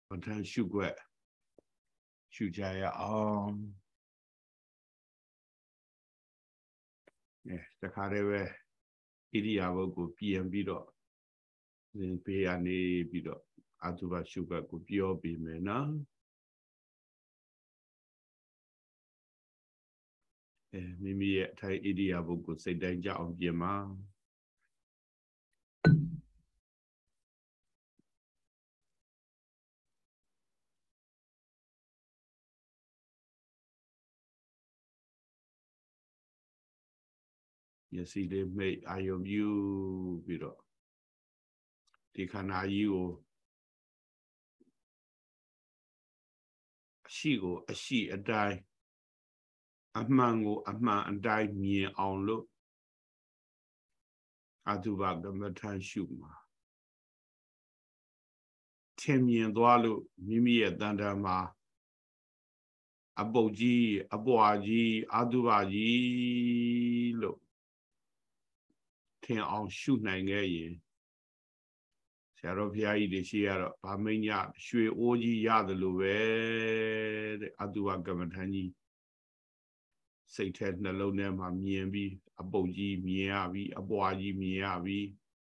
ပဋ္ဌာန်းရှုွက်ရှုကြရအောင်တခါတည်းပဲဣရိယာပုတ်ကိုပြင်ပြီးတော့ဘေးကနေပြီးတော့အတုပရှုွက်ကိုပြောပြီးမယ်နော်မိမိရဲ့အထိုင်ဣရိယာပုတ်ကိုစိတ်တိုင်းကြအောင်ပြင်ပါမျက်စိလေးမိတ်အာယုံပြုပြီးတော့ဒီခန္ဓာကြီးကိုအရှိကိုအရှိအတိုင်းအမှန်ကိုအမှန်အတိုင်းမြင်အောင်လို့အတုပကမ္မထာရှုမှာထင်မြင်သွားလို့မိမိရဲ့တဏ္ဍာမှာအပုတ်ကြီးအပွားကြီးအတုပကြီးလို့ထင်အောင်ရှုနိုင်ခဲ့ရင်ဆရာတော်ဘုရားကြီးတွေရှိရတော့ဗာမိတ်ညရွှေအိုးကြီးရတယ်လို့ပဲတဲ့အတုပကမ္မထာကြီးစိတ်ထဲနှလုံးထဲမှာမြင်ပြီးအပုတ်ကြီးမြင်ရပြီးအပွားကြီးမြင်ရပြီး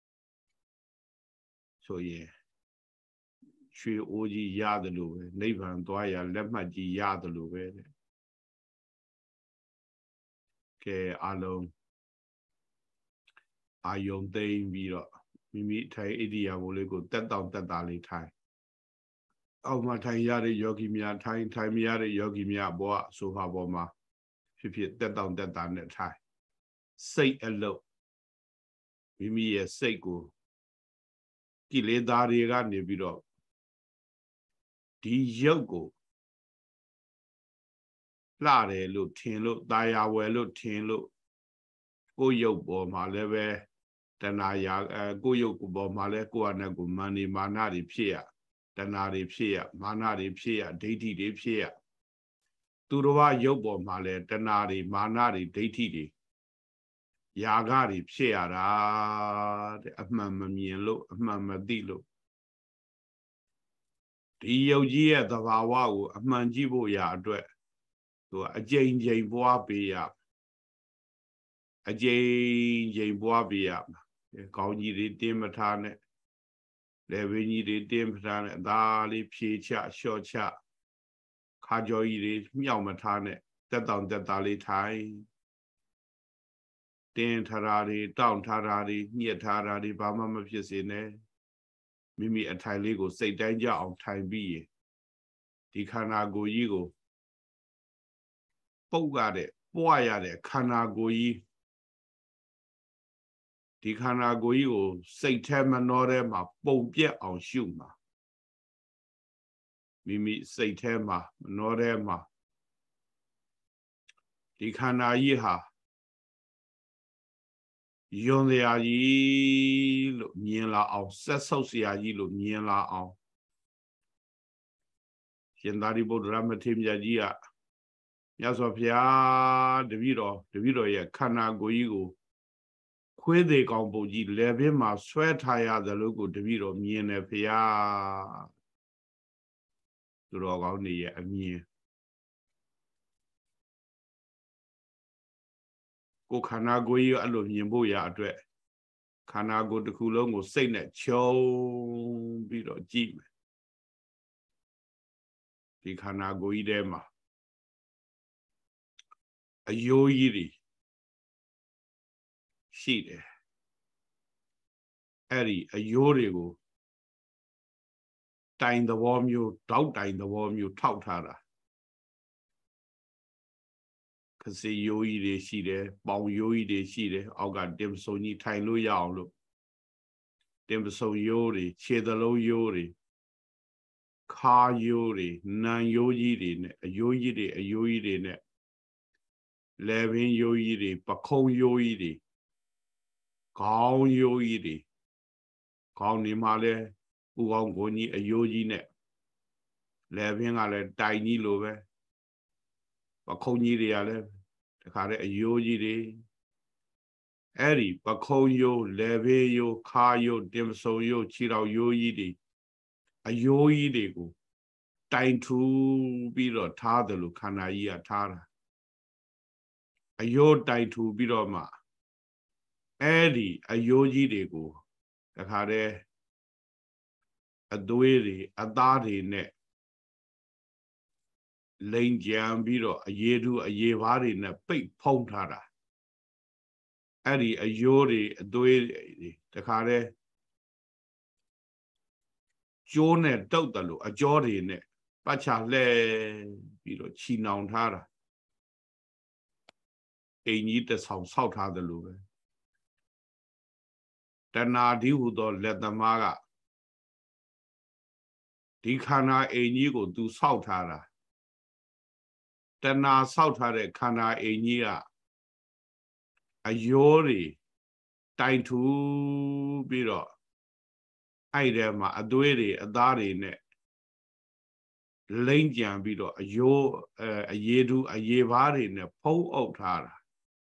ဆိုရင်ရွှေအိုးကြီးရတယ်လို့ပဲနိဗ္ဗာန်သွားရလက်မှတ်ကြီးရတယ်လို့ပဲတဲ့ကဲအလုံးအာယုံသိမ့်ပြီးတော့မိမိထိုင်ဣရိယာပုလေးကိုတက်တောင့်တက်တာလေးထိုင်အောက်မှာထိုင်ရတဲ့ယောဂီများထိုင်မရတဲ့ယောဂီများဘောဆိုဖာပေါ်မှာဖြစ်ဖြစ်တက်တောင့်တက်တာနဲ့ထိုင်စိတ်အလုပ်မိမိရဲ့စိတ်ကိုကိလေသာတွေကနေပြီးတော့ဒီရုပ်ကိုလှတယ်လို့ထင်လို့ตาရဝယ်လို့ထင်လို့ကိုယ်ရုပ်ပေါ်မှာလည်းပဲတဏှာရာကိုယ်ရုပ်ပေါ်မှာလည်းကိုယ်အနက်ကိုမာနမာနတွေဖြစ်ရတဏှာတွေဖြစ်ရမာနတွေဖြစ်ရဒိဋ္ဌိတွေဖြစ်ရသူတော်ဘာရုပ်ပေါ်မှာလည်းတဏှာတွေမာနတွေဒိဋ္ဌိတွေယာဂတွေဖြစ်ရတာတဲ့အမှန်မမြင်လို့အမှန်မသိလို့ဒီယုတ်ကြီးရဲ့သဘာဝကိုအမှန်ကြည့်ဖို့ရာအတွက်သူကအကျဉ်းချင်းပွားပေးရအကျဉ်းချင်းပွားပေးရမှာကောင်းကြီးတွေတင်းမထားနဲ့လက်ဝင်းကြီးတွေတင်းမထားနဲ့အသာလေးဖြေချလျှော့ချခါကြောကြီးတွေမြောက်မထားနဲ့တက်တောင့်တက်တာလေးထိုင်တင်းထရာတွေတောင့်ထရာတွေညှက်ထရာတွေဘာမှမဖြစ်စေနဲ့မိမိအထိုင်လေးကိုစိတ်တိုင်းကြအောင်ထိုင်ပြီးရင်ဒီခန္ဓာကိုယ်ကြီးကိုပုတ်ရတဲ့ပွားရတဲ့ခန္ဓာကိုယ်ကြီးဒီခန္ဓာကိုယ်ကြီးကိုစိတ်ထဲမနှောထဲမှာပုံပြက်အောင်ရှုမှာမိမိစိတ်ထဲမှာမနှောထဲမှာဒီခန္ဓာကြီးဟာယွန်စရာကြီးလို့မြင်လာအောင်ဆက်ဆုပ်စရာကြီးလို့မြင်လာအောင်ရှင်သာရိပုတ္တရာမထေရမြတ်ကြီးကမြတ်စွာဘုရားတပည့်တော်ရဲ့ခန္ဓာကိုယ်ကြီးကိုခွေးသေးကောင်ပုတ်ကြီးလယ်ပင်မှာဆွဲထားရသလိုကိုတပည့်တော်မြင်တယ်ဘုရားသူတော်ကောင်းတွေရဲ့အမြင်ကိုခန္ဓာကိုယ်ကြီးအဲ့လိုမြင်ဖို့ရအတွက်ခန္ဓာကိုယ်တစ်ခုလုံးကိုစိတ်နဲ့ခြုံပြီးတော့ကြည့်မယ်ဒီခန္ဓာကိုယ်ကြီးထဲမှာအယိုးကြီးတွေရှိတယ်အဲ့ဒီအယိုးတွေကိုတိုင်သဘောမျိုးတောက်တိုင်သဘောမျိုးထောက်ထားတာခစီယိုးကြီးတွေရှိတယ်ပေါင်ယိုးကြီးတွေရှိတယ်အောက်ကတင်ပစုံကြီးထိုင်လို့ရအောင်လို့တင်ပစုံယိုးတွေခြေသလုံးယိုးတွေခါယိုးတွေနံယိုးကြီးတွေနဲ့အယိုးကြီးတွေနဲ့လယ်ပင်ယိုးကြီးတွေပခုံးယိုးကြီးတွေခေါင်းယိုးကြီးတွေခေါင်းနေမှာလဲဥကောင်းကိုကြီးအယိုးကြီးနဲ့လယ်ပင်ကလည်းတိုင်ကြီးလိုပဲပခုံးကြီးတွေကလည်းတခါတည်းအယိုးကြီးတွေအဲ့ဒီပခုံးယိုးလယ်ပင်ယိုးခါယိုးတင်ပစုံယိုးခြေတော်ယိုးကြီးတွေအယိုးကြီးတွေကိုတိုင်ထူပြီးတော့ထားတယ်လို့ခန္ဓာကြီးကထားတာအယိုးတိုင်ထူပြီးတော့မှအဲ့ဒီအယိုးကြီးတွေကိုတခါတည်းအသွေးတွေအသားတွေနဲ့လိန်ကြံပြီးတော့အရေထူအရေဘားတွေနဲ့ပိတ်ဖုံးထားတာအဲ့ဒီအယိုးတွေအသွေးတွေတခါတည်းကျိုးနဲ့တုတ်တယ်လို့အကြောတွေနဲ့ပတ်ချလှဲပြီးတော့ချီနှောင်ထားတာအိမ်ကြီးတစ်ဆောင်ဆောက်ထားတယ်လို့ပဲတဏှာဒီဟုသောလက်သမားကဒီခန္ဓာအိမ်ကြီးကိုသူဆောက်ထားတာတဏှာဆောက်ထားတဲ့ခန္ဓာအိမ်ကြီးကအယောတွေတိုင်ထူပြီးတော့အဲ့ထဲမှာအသွေးတွေအသားတွေနဲ့လိမ့်ကြံပြီးတော့အယောအရေထူအရေဘားတွေနဲ့ဖုံးအုပ်ထားတာ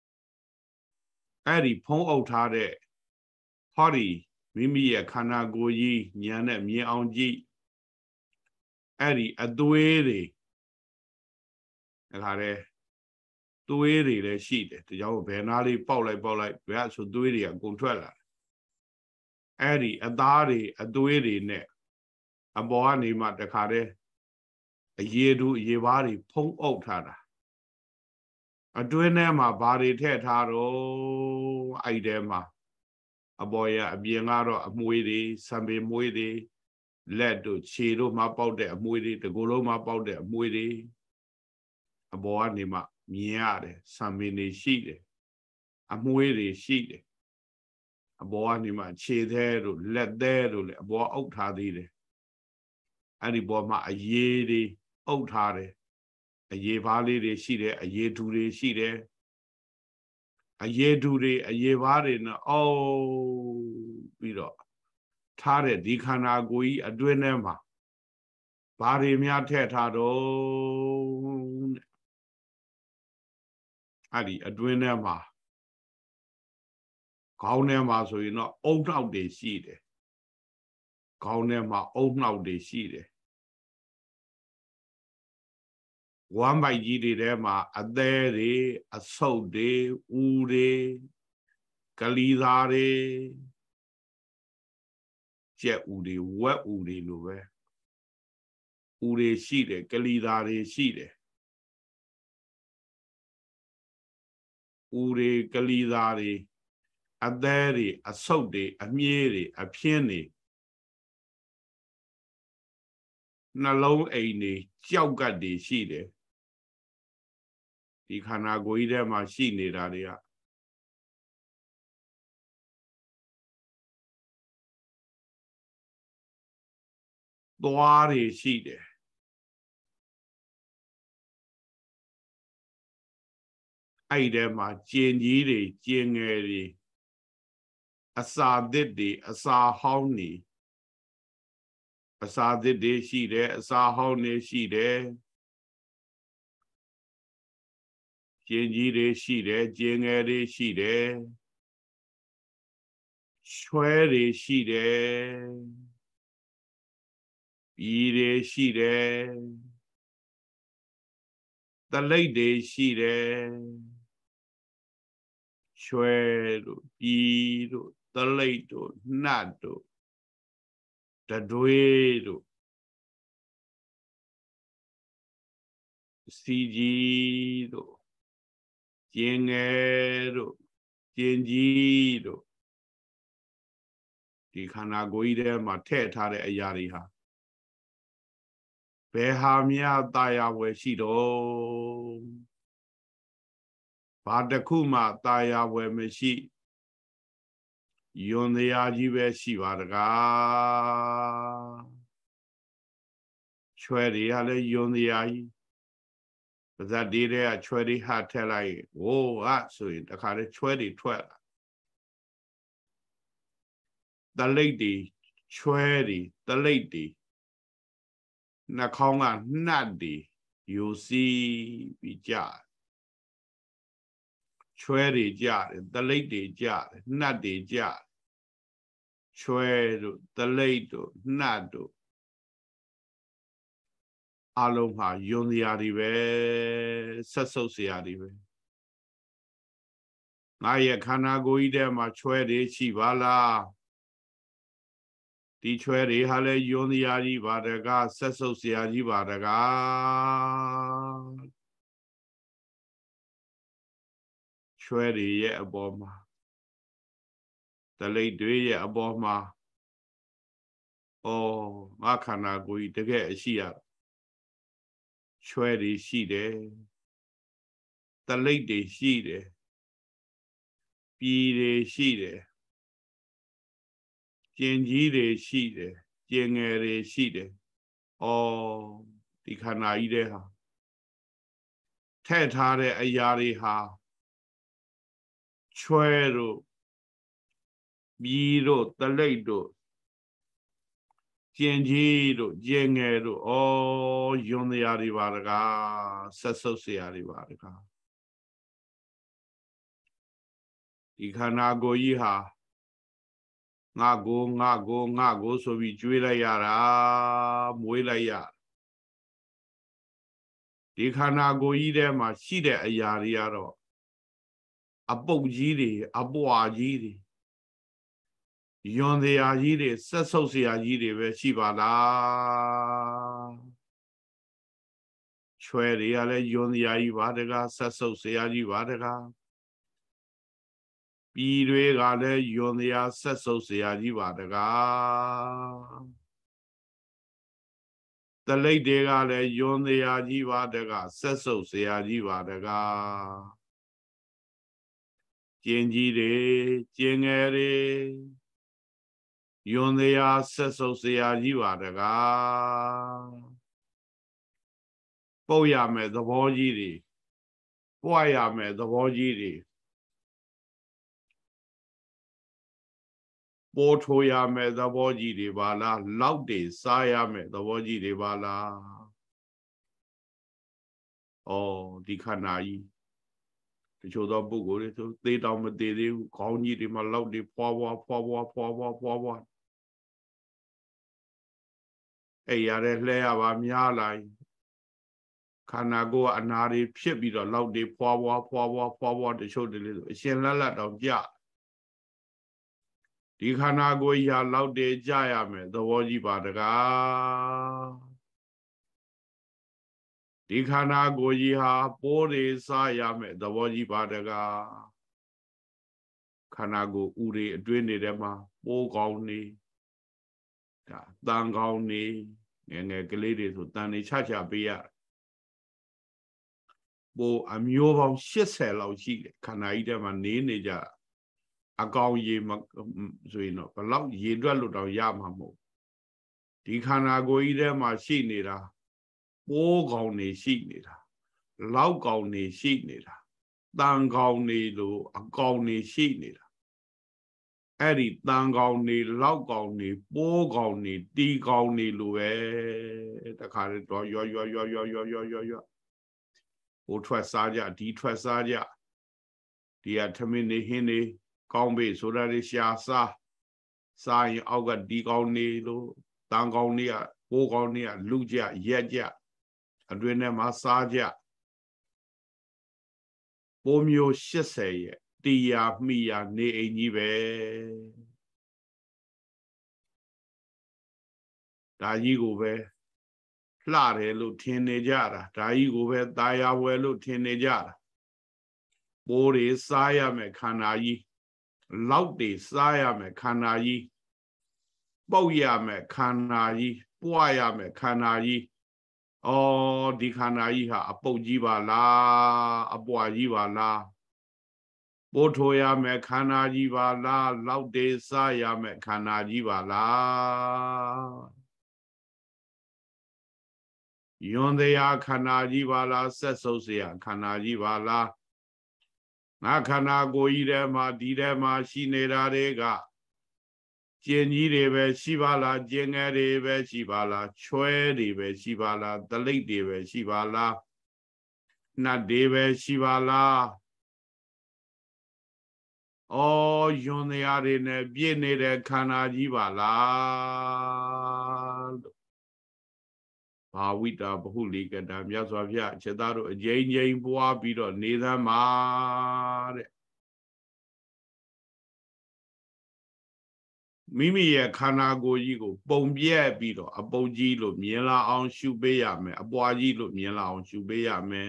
အဲ့ဒီဖုံးအုပ်ထားတဲ့ဟောဒီမိမိရဲ့ခန္ဓာကိုယ်ကြီးဉာဏ်နဲ့မြင်အောင်ကြည့်အဲ့ဒီအသွေးတွေဒါကြတဲ့သွေးတွေလည်းရှိတယ်ဒါကြောင့်ဘယ်နာလေးပေါက်လိုက်ဘယ်ဆိုသွေးတွေအကုန်ထွက်လာအဲ့ဒီအသားတွေအသွေးတွေနဲ့အပေါ်ကနေမှတခါတည်းအရေထူအရေဘားတွေဖုံးအုပ်ထားတာအတွင်းထဲမှာဘာတွေထည့်ထားတော့အဲ့ထဲမှာအပေါ်ရအပြင်ကတော့အမွှေးတွေစံပေမွှေးတွေလက်တို့ခြေတို့မှာပေါက်တဲ့အမွှေးတွေတကူလုံးမှာပေါက်တဲ့အမွှေးတွေအပေါ်ကနေမှမြင်ရတယ်စံပေတွေရှိတယ်အမွှေးတွေရှိတယ်အပေါ်ကနေမှခြေသေးတို့လက်သေးတို့လည်းအပေါ်အုပ်ထားသေးတယ်အဲ့ဒီပေါ်မှာအရေတွေအုပ်ထားတယ်အရေဘားလေးတွေရှိတယ်အရေထူတွေရှိတယ်အရေထူတွေအရေဘားတွေနဲ့အော်ပြီးတော့ထားတဲ့ဒီခန္ဓာကိုယ်ကြီးအတွင်းထဲမှာဘာတွေများထည့်ထားတော့အဲ့ဒီအတွင်းထဲမှာခေါင်းထဲမှာဆိုရင်တော့အုံနှောက်တွေရှိတယ်ခေါင်းထဲမှာအုံနှောက်တွေရှိတယ်ဝမ်းပိုက်ကြီးတွေထဲမှာအသေးတွေအဆုပ်တွေဦးတွေကလီသားတွေကြက်ဦးတွေဝက်ဦးတွေလိုပဲဦးတွေရှိတယ်ကလီသားတွေရှိတယ်ဦးတွေကလီသားတွေအသေးတွေအဆုပ်တွေအမြေးတွေအပြင်းတွေနှလုံးအိမ်တွေကြောက်ကတ်တွေရှိတယ်ဒီခန္ဓာကိုယ်ကြီးထဲမှာရှိနေတာတွေကသွားတွေရှိတယ်အဲ့ဒီထဲမှာကျင်ကြီးတွေကျင်ငယ်တွေအစာသစ်တွေအစာဟောင်းတွေအစာသစ်တွေရှိတယ်အစာဟောင်းတွေရှိတယ်ကျင်ကြီးတွေရှိတယ်ကျင်ငယ်တွေရှိတယ်ချွဲတွေရှိတယ်ပြည်တွေရှိတယ်တလိပ်တွေရှိတယ်ချွဲတို့ပြည်တို့တလိပ်တို့နှတ်တို့တတွေးတို့စီကြီးတို့ကျင်ငယ်တို့ကျင်ကြီးတို့ဒီခန္ဓာကိုယ်ကြီးထဲမှာထည့်ထားတဲ့အရာတွေဟာဘယ်ဟာများตายဝယ်ရှိတော့ဘာတစ်ခုမှตายဝယ်မရှိယွန်တရားကြီးပဲရှိပါတကားချွဲတွေကလည်းယွန်တရားကြီးပါဇတ်ဒီတဲ့ကချွဲတွေဟာထက်လိုက်ဝိုးဟာဆိုရင်တခါလေချွဲတွေထွက်လာတလိပ်တွေချွဲတွေတလိပ်တွေနှာခေါင်းကနှတ်တွေယူစီပြီးကြချွဲတွေကြတယ်တလိပ်တွေကြတယ်နှတ်တွေကြချွဲတို့တလိပ်တို့နှတ်တို့အလုံးဟာယွန်စရာတွေပဲဆက်ဆုပ်စရာတွေပဲငါရဲ့ခန္ဓာကိုယ်ကြီးထဲမှာချွဲတွေရှိပါလားဒီချွဲတွေဟာလဲယွန်စရာကြီးပါတကားဆက်ဆုပ်စရာကြီးပါတကားချွဲတွေရဲ့အပေါ်မှာတလိပ်တွေရဲ့အပေါ်မှာဩငါခန္ဓာကိုယ်ကြီးတကယ်အရှိရချွဲတွေရှိတယ်တလိပ်တွေရှိတယ်ပြည်တွေရှိတယ်ကျင်ကြီးတွေရှိတယ်ကျင်ငယ်တွေရှိတယ်ဩဒီခန္ဓာကြီးတဲ့ဟာထည့်ထားတဲ့အရာတွေဟာချွဲတို့ပြည်တို့တလိပ်တို့ကျင်ကြီးတို့ကျင်ငယ်တို့ဩယွန်တရားတွေပါတကားဆက်ဆုပ်เสียတွေပါတကားဒီခန္ဓာကိုယ်ကြီးဟာငါကိုဆိုပြီးကြွေးလိုက်ရတာမွေးလိုက်ရဒီခန္ဓာကိုယ်ကြီးထဲမှာရှိတဲ့အရာတွေကတော့အပုပ်ကြီးတွေအပွားကြီးတွေယွန်တရားကြီးတွေဆက်ဆုပ်เสียကြီးတွေပဲရှိပါလားချွဲတွေကလည်းယွန်တရားကြီးပါတကားဆက်ဆုပ်เสียကြီးပါတကားပြည်တွေကလည်းယွန်တရားဆက်ဆုပ်เสียကြီးပါတကားတလိပ်တွေကလည်းယွန်တရားကြီးပါတကားဆက်ဆုပ်เสียကြီးပါတကားကျင်ကြီးတွေကျင်ငယ်တွေယွန်တရားဆက်ဆုပ်เสียကြီးပါတကားပုတ်ရမယ်သဘောကြီးတွေပွားရမယ်သဘောကြီးတွေပိုးထိုးရမယ်သဘောကြီးတွေပါလားလောက်တွေစားရမယ်သဘောကြီးတွေပါလားဩဒီခန္ဓာကြီးတချို့သောပုဂ္ဂိုလ်တွေဆိုသေးတောင်မသေးသေးဘူးခေါင်းကြီးတွေမှာလောက်တွေဖွာဖွာအဲ့ရတဲ့လှဲရပါများလိုက်ခန္ဓာကိုယ်ကအနာတွေဖြစ်ပြီးတော့လောက်တွေဖွာတချို့တလေဆိုအရှင်လက်လက်တောင်ကြဒီခန္ဓာကိုယ်ရာလောက်တွေကြရမယ်သဘောကြီးပါတကားဒီခန္ဓာကိုယ်ကြီးဟာပိုးတွေစားရမယ်သဘောကြီးပါတကားခန္ဓာကိုယ်ဥတွေအတွင်းနေတဲ့မှာပိုးကောင်းနေဒါတန်ကောင်းနေငယ်ငယ်ကလေးတွေဆိုတန်နေချပေးရပိုးအမျိုးပေါင်း80လောက်ရှိတယ်ခန္ဓာကြီးထဲမှာနေကြအကောင်ရေမဆိုရင်တော့ဘလောက်ရေတွက်လို့တော့ရမှာမဟုတ်ဒီခန္ဓာကိုယ်ကြီးထဲမှာရှိနေတာပိုးကောင်နေရှိနေတာလောက်ကောင်နေရှိနေတာတန်ကောင်နေလို့အကောင်နေရှိနေတာအဲ့ဒီတန်ကောင်နေလောက်ကောင်နေပိုးကောင်နေတီကောင်နေလို့ပဲတခါတော့ရွဟိုထွက်စားကြဒီထွက်စားကြဒီကထမင်းနေဟင်းနေကောင်းပြီဆိုတာတွေရှာစားရင်အောက်ကဒီကောင်းနေလို့တန်ကောင်းနေကပိုးကောင်းနေကလူကြရက်ကြအတွင်းထဲမှာစားကြပိုးမျိုး80ရဲ့တရားမိယာနေအိမ်ကြီးပဲဒါကြီးကိုပဲလှတယ်လို့ထင်နေကြတာဒါကြီးကိုပဲตายာဝယ်လို့ထင်နေကြတာပိုးတွေစားရမယ်ခန္ဓာကြီးလောက်တွေစားရမယ်ခန္ဓာကြီးပုတ်ရမယ်ခန္ဓာကြီးပွားရမယ်ခန္ဓာကြီးဩဒီခန္ဓာကြီးဟာအပုတ်ကြီးပါလားအပွားကြီးပါလားပိုးထိုးရမယ်ခန္ဓာကြီးပါလားလောက်တွေစားရမယ်ခန္ဓာကြီးပါလားယွန်တရားခန္ဓာကြီးပါလားဆက်ဆုပ်เสียခန္ဓာကြီးပါလားငါခန္ဓာကိုယ်ကြီးထဲမှာဒီထဲမှာရှိနေတာတွေကကျင်ကြီးတွေပဲရှိပါလားကျင်ငယ်တွေပဲရှိပါလားချွဲတွေပဲရှိပါလားတလိပ်တွေပဲရှိပါလားနတ်တွေပဲရှိပါလားဩယွန်တရားတွေနဲ့ပြည့်နေတဲ့ခန္ဓာကြီးပါလားဘာဝိတာဘဟုလိကတာမြတ်စွာဘုရားခြေသားတို့အကျဉ်းချင်းပွားပြီးတော့နေသမ်းပါတဲ့မိမိရဲ့ခန္ဓာကိုယ်ကြီးကိုပုံပြက်ပြီးတော့အပုပ်ကြီးလို့မြင်လာအောင်ရှုပေးရမယ်အပွားကြီးလို့မြင်လာအောင်ရှုပေးရမယ်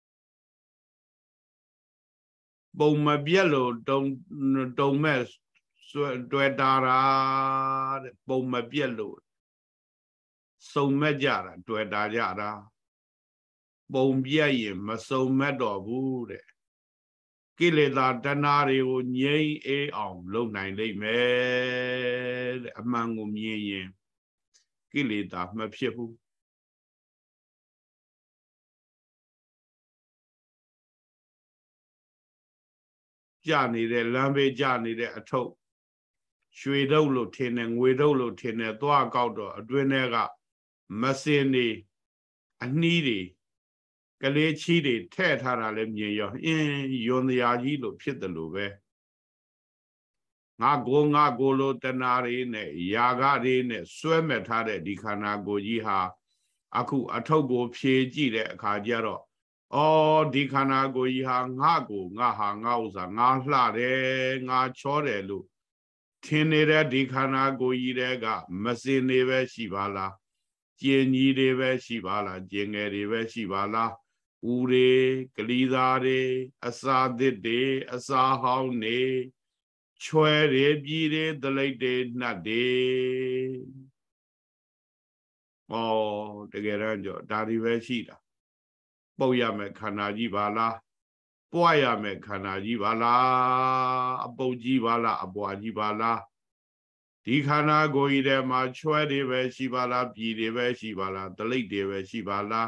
ပုံမပြက်လို့တုံမဲ့တွေ့တာတဲ့ပုံမပြက်လို့စုံမဲ့ကြတာတွေ့တာကြတာပုံပြက်ရင်မစုံမဲ့တော့ဘူးတဲ့ကိလေသာတဏှာတွေကိုငြိမ်းအေးအောင်လုပ်နိုင်လိမ့်မယ်တဲ့အမှန်ကိုမြင်ရင်ကိလေသာမဖြစ်ဘူးကြနေတဲ့လမ်းဘေးကြနေတဲ့အထုပ်ရွှေတုပ်လို့ထင်တယ်ငွေတုပ်လို့ထင်တယ်သွားကောက်တော့အတွင်းထဲကမစင်နေအနှီးတွေကလေးချီးတွေထဲ့ထားတာလည်းမြင်ရောယွန်တရားကြီးလို့ဖြစ်တယ်လို့ပဲငါကိုလို့တဏှာတွေနဲ့ယာကတွေနဲ့စွဲမဲ့ထားတဲ့ဒီခန္ဓာကိုယ်ကြီးဟာအခုအထုပ်ကိုဖြေကြည့်တဲ့အခါကျတော့ဒီခန္ဓာကိုယ်ကြီးဟာငါဟာငါဥစ္စာငါလှတယ်ငါချောတယ်လို့ထင်နေတဲ့ဒီခန္ဓာကိုယ်ကြီးတွေကမစင်နေပဲရှိပါလားကျင်ကြီးတွေပဲရှိပါလားကျင်ငယ်တွေပဲရှိပါလားဦးတွေကလေးသားတွေအစာသစ်တွေအစာဟောင်းတွေချွဲတွေပြည်တွေဒလိတ်တွေနှတ်တွေတကယ်တော့ကြောဒါတွေပဲရှိတာပုတ်ရမယ်ခန္ဓာကြီးပါလားပွားရမယ်ခန္ဓာကြီးပါလားအပုတ်ကြီးပါလားအပွားကြီးပါလားဒီခန္ဓာကိုယ်ကြီးထဲမှာချွဲတွေပဲရှိပါလားပြည်တွေပဲရှိပါလားဒလိတ်တွေပဲရှိပါလား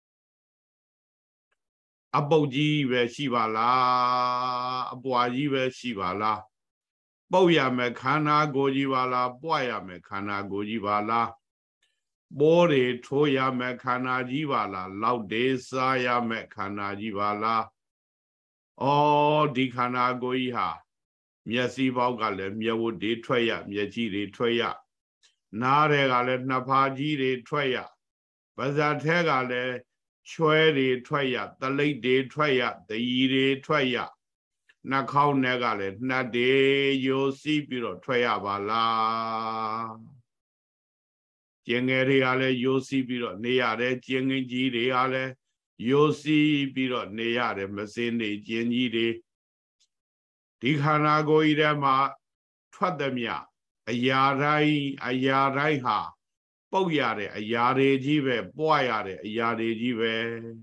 အပုတ်ကြီးပဲရှိပါလားအပွားကြီးပဲရှိပါလားပုတ်ရမယ်ခန္ဓာကိုယ်ကြီးပါလားပွားရမယ်ခန္ဓာကိုယ်ကြီးပါလားပိုးတွေထိုးရမယ်ခန္ဓာကြီးပါလားလောက်တွေစားရမယ်ခန္ဓာကြီးပါလားဒီခန္ဓာကိုယ်ကြီးဟာမျက်စိပေါက်ကလည်းမျက်ဝတ်တွေထွက်ရမျက်ကြီးတွေထွက်ရနားတွေကလည်းနှစ်ဖားကြီးတွေထွက်ရပါးစပ်ထဲကလည်းချွဲတွေထွက်ရတလိပ်တွေထွက်ရတရီတွေထွက်ရနှာခေါင်းထဲကလည်းနှတ်တွေယိုစီးပြီးတော့ထွက်ရပါလားကျင်ငယ်တွေကလည်းယိုစီးပြီးတော့နေရတယ်ကျင်ငယ်ကြီးတွေကလည်းယိုစီးပြီးတော့နေရတယ်မစင်းတွေကျင်ကြီးတွေဒီခန္ဓာကိုယ်ကြီးထဲမှာထွက်သည်မြအရာတိုင်းဟာပုတ်ရတဲ့အရာတွေကြီးပဲပွားရတဲ့အရာတွေကြီးပဲ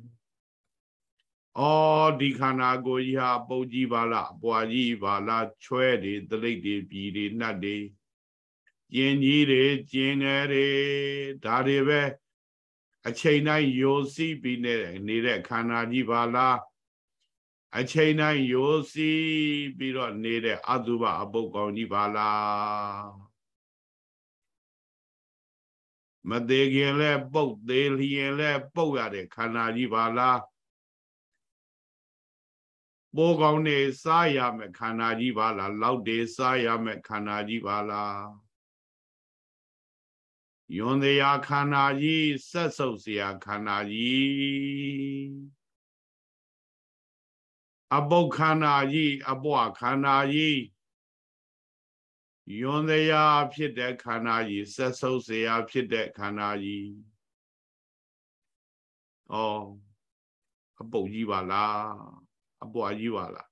ဒီခန္ဓာကိုယ်ကြီးဟာပုတ်ကြီးပါလားအပွားကြီးပါလားချွဲတွေဒလိတ်တွေပြည်တွေနှတ်တွေကျင်ကြီးတွေကျင်ငယ်တွေဒါတွေပဲအချိန်တိုင်းယိုစီးပြီးနေတဲ့ခန္ဓာကြီးပါလားအချိန်တိုင်းယိုစီးပြီးတော့နေတဲ့အတုပအပုတ်ကောင်ကြီးပါလားမသေးခင်လဲပုတ်သေးလျင်လဲပုတ်ရတဲ့ခန္ဓာကြီးပါလားပိုးကောင်းနေစားရမယ်ခန္ဓာကြီးပါလားလောက်တွေစားရမယ်ခန္ဓာကြီးပါလားယွန်တရားခန္ဓာကြီးဆက်ဆုပ်เสียခန္ဓာကြီးအပုတ်ခန္ဓာကြီးအပွားခန္ဓာကြီးယွန်တရားဖြစ်တဲ့ခန္ဓာကြီးဆက်ဆုပ်เสียဖြစ်တဲ့ခန္ဓာကြီးအပုတ်ကြီးပါလားအပွားကြီးပါလား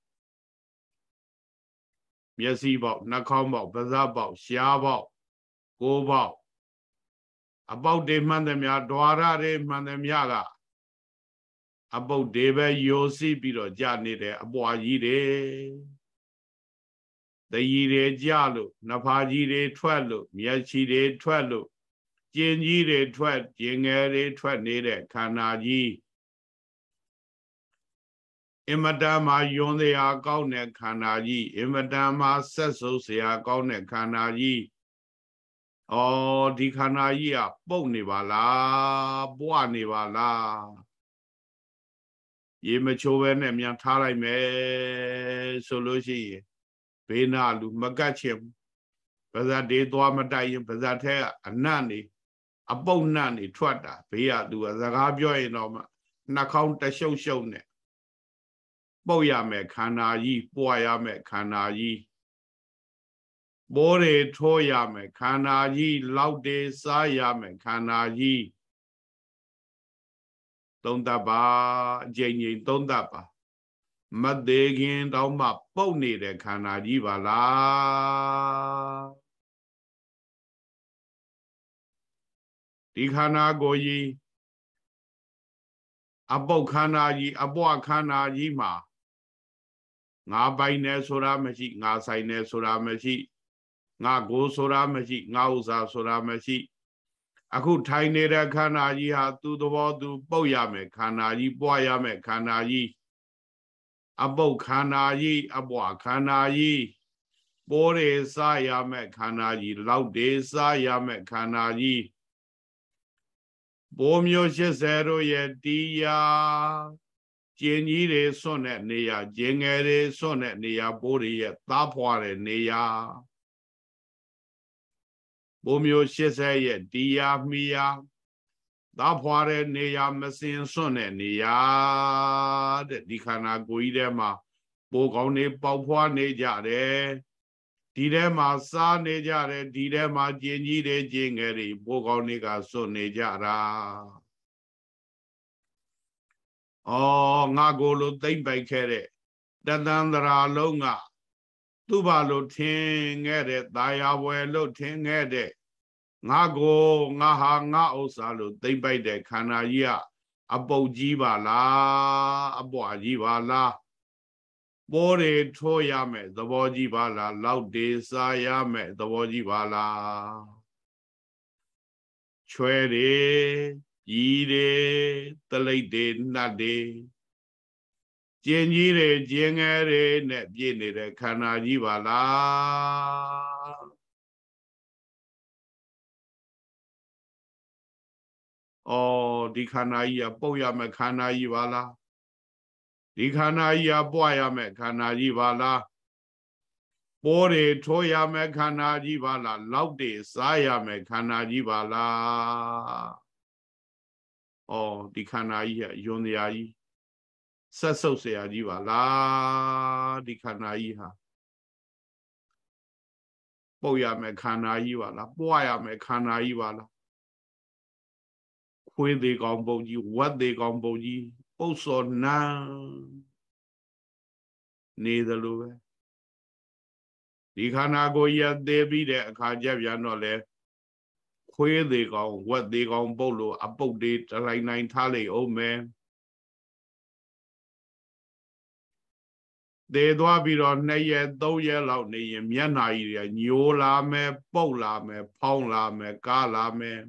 မျက်စိပေါက်နှာခေါင်းပေါက်ပါးစပ်ပေါက်ရှားပေါက်ကိုယ်ပေါက်အပေါက်တွေမှန်သမျှဓွာရတွေမှန်သမျှကအပုတ်တွေပဲယိုစီးပြီးတော့ကြာနေတယ်အပွားကြီးတွေတရီတွေကြလို့နှဖာကြီးတွေထွက်လို့မျက်ချီတွေထွက်လို့ကျင်ကြီးတွေထွက်ကျင်ငယ်တွေထွက်နေတဲ့ခန္ဓာကြီးအင်မတန်မှာယွန်တရားကောင်းတဲ့ခန္ဓာကြီးအင်မတန်မှာဆက်ဆုပ်เสียကောင်းတဲ့ခန္ဓာကြီးဒီခန္ဓာကြီးကပုတ်နေပါလားပွားနေပါလားရေမချိုးပဲနဲ့မြန်ထားလိုက်မယ်ဆိုလို့ရှိရင်ဘေးနာလူမကတ်ချင်ပါဇတ်တွေသွားမတိုက်ရင်ပါဇတ်ထဲကအနတ်နေအပုတ်နှံ့နေထွက်တာဘေးကသူကစကားပြောရင်တော့မှနှာခေါင်းတရှုပ်ရှုပ်နဲ့ပုတ်ရမယ်ခန္ဓာကြီးပွားရမယ်ခန္ဓာကြီးပိုးတွေထိုးရမယ်ခန္ဓာကြီးလောက်တွေစားရမယ်ခန္ဓာကြီးသုံးသပ်ပါအကျဉ်းချင်းသုံးသပ်ပါမသေးခင်တောင်မှပုတ်နေတဲ့ခန္ဓာကြီးပါလားဒီခန္ဓာကိုယ်ကြီးအပုတ်ခန္ဓာကြီးအပွားခန္ဓာကြီးမှာငါပိုင်နေဆိုတာမရှိငါဆိုင်နေဆိုတာမရှိငါကိုယ်ဆိုတာမရှိငါဥစ္စာဆိုတာမရှိအခုထိုင်နေတဲ့ခန္ဓာကြီးဟာသူ့သဘောသူပုတ်ရမယ်ခန္ဓာကြီးပွားရမယ်ခန္ဓာကြီးအပုတ်ခန္ဓာကြီးအပွားခန္ဓာကြီးပိုးတွေစားရမယ်ခန္ဓာကြီးလောက်တွေစားရမယ်ခန္ဓာကြီးပိုးမျိုး80တို့ရဲ့တရားကျင်ကြီးတွေစွန့်တဲ့နေရာကျင်ငယ်တွေစွန့်တဲ့နေရာပိုးတွေရဲ့သားဖွာတဲ့နေရာပိုးမျိုး80ရဲ့တရားမိယာသားဖွာတဲ့နေရာမစင်စွန့်တဲ့နေရာတဲ့ဒီခန္ဓာကိုယ်ကြီးထဲမှာပိုးကောင်းတွေပေါက်ဖွာနေကြတယ်ဒီထဲမှာစားနေကြတယ်ဒီထဲမှာကျင်ကြီးတွေကျင်ငယ်တွေပိုးကောင်းတွေကစွန့်နေကြတာငါကိုယ်လိုသိမ့်ပိုက်ခဲ့တဲ့တသန္တရာလုံးကသူ့ဘာလို့ထင်ခဲ့တဲ့တာယာဝယ်လို့ထင်ခဲ့တဲ့ငါကိုငါဟာငါဥစ္စာလို့သိမ့်ပိုက်တဲ့ခန္ဓာကြီးကအပုတ်ကြီးပါလားအပွားကြီးပါလားပိုးတွေထိုးရမယ်သဘောကြီးပါလားလောက်တွေစားရမယ်သဘောကြီးပါလားချွဲတွေကြီးတွေတလိပ်တွေနှတ်တွေကျင်ကြီးတွေကျင်ငယ်တွေနဲ့ပြည့်နေတဲ့ခန္ဓာကြီးပါလားဒီခန္ဓာကြီးကပုတ်ရမယ်ခန္ဓာကြီးပါလားဒီခန္ဓာကြီးကပွားရမယ်ခန္ဓာကြီးပါလားပိုးတွေထိုးရမယ်ခန္ဓာကြီးပါလားလောက်တွေစားရမယ်ခန္ဓာကြီးပါလားဒီခန္ဓာကြီးကယွန်တရားကြီးဆက်ဆုပ်เสียကြီးပါလားဒီခန္ဓာကြီးဟာပုတ်ရမယ်ခန္ဓာကြီးပါလားပွားရမယ်ခန္ဓာကြီးပါလားခွေးသေးကောင်ပုတ်ကြီးဝက်သေးကောင်ပုတ်ကြီးပုတ်စော်နန်းနေသလိုပဲဒီခန္ဓာကိုယ်ကြီးသေးပြီးတဲ့အခါကျပြန်တော့လေခွေးသေးကောင်ဝက်သေးကောင်ပုတ်လို့အပုတ်တွေတလိုက်နိုင်ထားလိုက်အောင်မယ်သေသွားပြီးတော့2ရက်3ရက်လောက်နေရင်မျက်နှာကြီးတွေညိုလာမယ်ပုတ်လာမယ်ဖောင်းလာမယ်ကားလာမယ်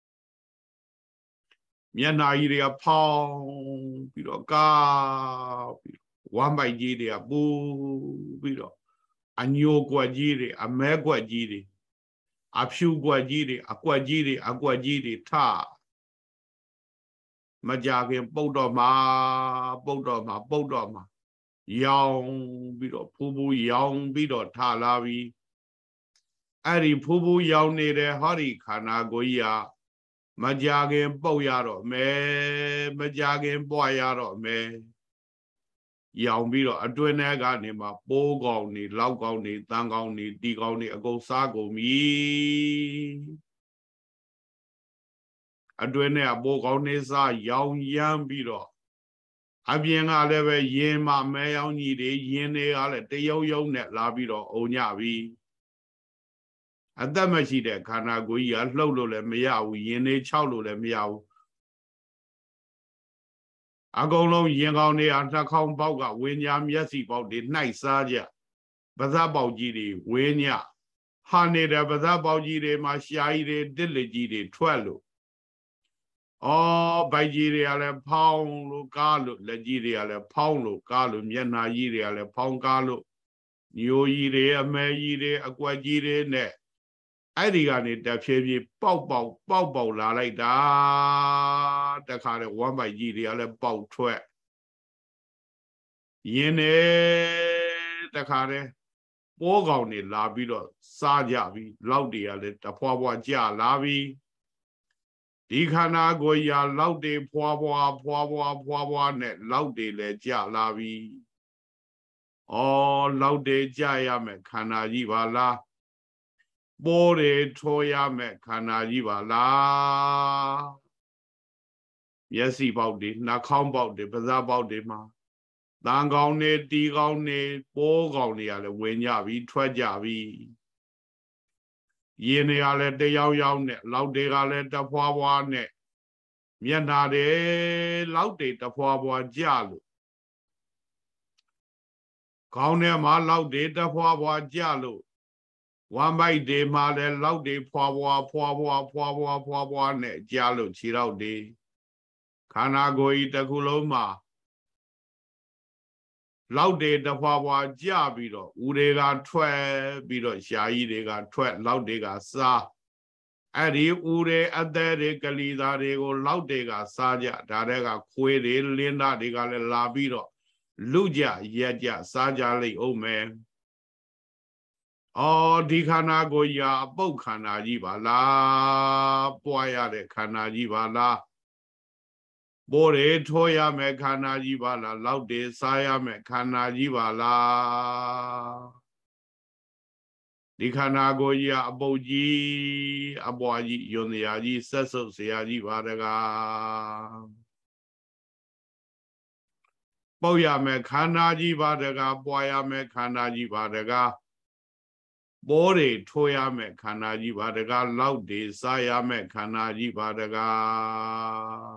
မျက်နှာကြီးတွေကဖောင်းပြီးတော့ကားပြီးဝမ်းပိုက်ကြီးတွေကပူပြီးတော့အညိုကွက်ကြီးတွေအမဲကွက်ကြီးတွေအဖြူကွက်ကြီးတွေအကွက်ကြီးတွေအကွက်ကြီးတွေထမကြခင်ပုတ်တော့မှာရောင်ပြီးတော့ဖူးဖူးရောင်ပြီးတော့ထလာပြီအဲ့ဒီဖူးဖူးရောင်နေတဲ့ဟောဒီခန္ဓာကိုယ်ကြီးကမကြခင်ပုတ်ရတော့မယ်မကြခင်ပွားရတော့မယ်ရောင်ပြီးတော့အတွင်းထဲကနေမှပိုးကောင်တွေလောက်ကောင်တွေတန်းကောင်တွေတီကောင်တွေအကုန်စားကုန်ပြီအတွင်းထဲကပိုးကောင်တွေစားရောင်ရမ်းပြီးတော့အပြင်ကလည်းပဲရင်မမဲရောင်ကြီးတွေရင်တွေကလည်းတရုံရုံနဲ့လာပြီးတော့အုံညပြီအသက်မရှိတဲ့ခန္ဓာကိုယ်ကြီးကလှုပ်လို့လည်းမရဘူးရင်တွေခြောက်လို့လည်းမရဘူးအကုန်လုံးရင်ကောင်းတွေနှာခေါင်းပေါက်ကဝင်းညာမျက်စိပေါက်တွေနှိုက်စားကြပါးစပ်ပေါက်ကြီးတွေဝင်းညဟာနေတဲ့ပါးစပ်ပေါက်ကြီးတွေမှာရှားကြီးတွေတစ်လက်ကြီးတွေထွက်လို့ဗိုက်ကြီးတွေကလည်းဖောင်းလို့ကားလို့လက်ကြီးတွေကလည်းဖောင်းလို့ကားလို့မျက်နှာကြီးတွေကလည်းဖောင်းကားလို့ညိုကြီးတွေအမဲကြီးတွေအကွက်ကြီးတွေနဲ့အဲ့ဒီကနေတဖြည်းဖြည်းပေါက်လာလိုက်တာတခါလေဝမ်းပိုက်ကြီးတွေကလည်းပေါက်ထွက်ရင်းနေတခါလေပိုးကောင်တွေလာပြီးတော့စားကြပြီလောက်တွေကလည်းတဖွာဖွာကြလာပြီဒီခန္ဓာကိုယ်ရာလောက်တွေဖွာဖွာနဲ့လောက်တွေလည်းကြလာပြီဩလောက်တွေကြရမယ်ခန္ဓာကြီးပါလားပိုးတွေထိုးရမယ်ခန္ဓာကြီးပါလားမျက်စိပေါက်တွေနှာခေါင်းပေါက်တွေပါးစပ်ပေါက်တွေမှာတန်ကောင်းနေတီကောင်းနေပိုးကောင်းတွေကလည်းဝင်ကြပြီထွက်ကြပြီရင်တွေကလည်းတယောက်ယောက်နဲ့လောက်တွေကလည်းတဖွာဖွာနဲ့မျက်နှာတွေလောက်တွေတဖွာဖွာကြလို့ခေါင်းထဲမှာလောက်တွေတဖွာဖွာကြလို့ဝမ်းပိုက်တွေမှာလည်းလောက်တွေဖွာဖွာနဲ့ကြလို့ခြေထောက်တွေခန္ဓာကိုယ်ကြီးတစ်ခုလုံးမှာလောက်တွေတဖွာဖွာကြပြီးတော့ဦးတွေကထွက်ပြီးတော့ရှားကြီးတွေကထွက်လောက်တွေကစားအဲ့ဒီဦးတွေအသက်တွေကလေးသားတွေကိုလောက်တွေကစားကြဒါတွေကခွေးတွေလင်းသားတွေကလည်းလာပြီးတော့လူကြရက်ကြစားကြလိမ့်အောင်မယ်အော်ဒီခန္ဓာကိုယ်ရာအပုတ်ခန္ဓာကြီးပါလားပွားရတဲ့ခန္ဓာကြီးပါလားပိုးတွေထိုးရမယ်ခန္ဓာကြီးပါလားလောက်တွေစားရမယ်ခန္ဓာကြီးပါလားဒီခန္ဓာကိုယ်ကြီးအပုတ်ကြီးအပွားကြီးယွန်စရာကြီးဆက်ဆုပ်စရာကြီးပါတကားပုတ်ရမယ်ခန္ဓာကြီးပါတကားပွားရမယ်ခန္ဓာကြီးပါတကားပိုးတွေထိုးရမယ်ခန္ဓာကြီးပါတကားလောက်တွေစားရမယ်ခန္ဓာကြီးပါတကား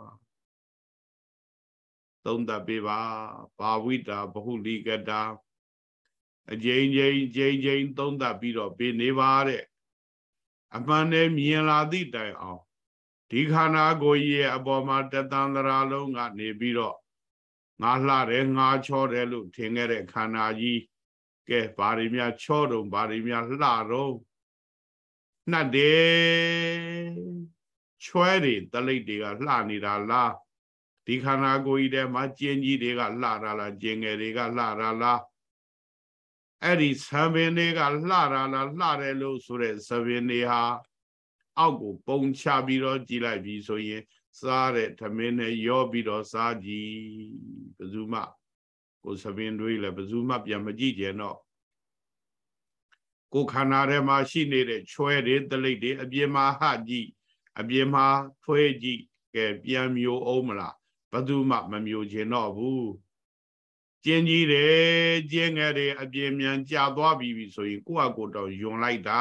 သုံးသပ်ပေးပါဘာဝိတာဘဟုလိကတာအကျဉ်းချင်းသုံးသပ်ပြီးတော့ပေးနေပါတဲ့အမှန်နဲ့မြင်လာသည့်တိုင်အောင်ဒီခန္ဓာကိုယ်ရဲ့အပေါ်မှာတသန္တရာလုံးကနေပြီးတော့ငါလှတယ်ငါချောတယ်လို့ထင်ခဲ့တဲ့ခန္ဓာကြီးကဲဘာတွေများချောတုံဘာတွေများလှတော့နှက်တယ်ချွဲတွေတလိပ်တွေကလှနေတာလားဒီခန္ဓာကိုယ်ကြီးထဲမှာကျင်းကြီးတွေကလှတာလားကျင်းငယ်တွေကလှတာလားအဲ့ဒီသဗ္ဗင်တွေကလှတာလားလှတယ်လို့ဆိုတဲ့သဗ္ဗင်တွေဟာအောက်ကိုပုံချပြီးတော့ကြည်လိုက်ပြီဆိုရင်စားတဲ့ထမင်းနဲ့ရောပြီးတော့စားကြည့်ဘယ်သူမှကိုသဗ္ဗင်တွေးလဲဘယ်သူမှပြန်မကြည့်ကြတော့ကိုခန္ဓာထဲမှာရှိနေတဲ့ချွဲတွေတလိပ်တွေအပြင်မှာဟကြည့်အပြင်မှာထွေးကြည့်ကဲပြန်မျိုးအောင်မလားဘယ်သူမှမမျိုးချင်တော့ဘူးကျင်းကြီးတယ်ကျင်းငယ်တွေအပြင်မြန်ကြာသွားပြီဆိုရင်ကိုယ့်အကိုတော့ယွန်လိုက်တာ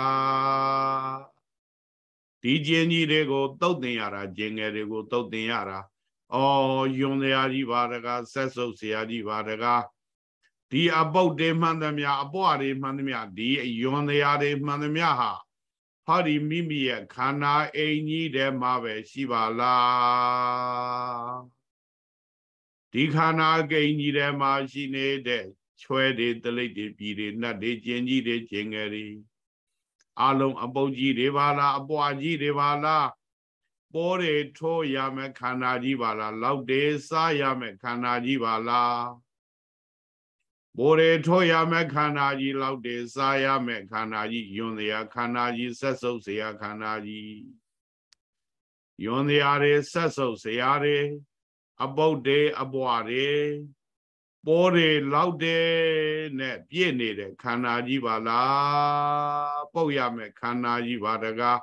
ဒီကျင်းကြီးတွေကိုတုတ်တင်ရတာကျင်းငယ်တွေကိုတုတ်တင်ရတာအော်ယွန်စရာကြီးပါတကားဆက်ဆုပ်စရာကြီးပါတကားဒီအပုတ်တွေမှန်သမျှအပွားတွေမှန်သမျှဒီယွန်စရာတွေမှန်သမျှဟာဟောဒီမိမိရဲ့ခန္ဓာအိမ်ကြီးထဲမှာပဲရှိပါလားဒီခန္ဓာကိန်းကြီးထဲမှာရှိနေတဲ့ချွဲတွေတလိပ်တွေပြည်တွေနှက်တွေကျင်းကြီးတွေကျင်းငယ်တွေအလုံးအပုတ်ကြီးတွေပါလားအပွားကြီးတွေပါလားပိုးတွေထိုးရမယ်ခန္ဓာကြီးပါလားလောက်တွေစားရမယ်ခန္ဓာကြီးပါလားပိုးတွေထိုးရမယ်ခန္ဓာကြီးလောက်တွေစားရမယ်ခန္ဓာကြီးယွန်စရာခန္ဓာကြီးဆက်ဆုပ်စရာခန္ဓာကြီးယွန်စရာတွေဆက်ဆုပ်စရာတွေအပုတ်တွေအပွားတွေပိုးတွေလောက်တယ်နဲ့ပြည့်နေတဲ့ခန္ဓာကြီးပါလားပုတ်ရမယ်ခန္ဓာကြီးပါတကား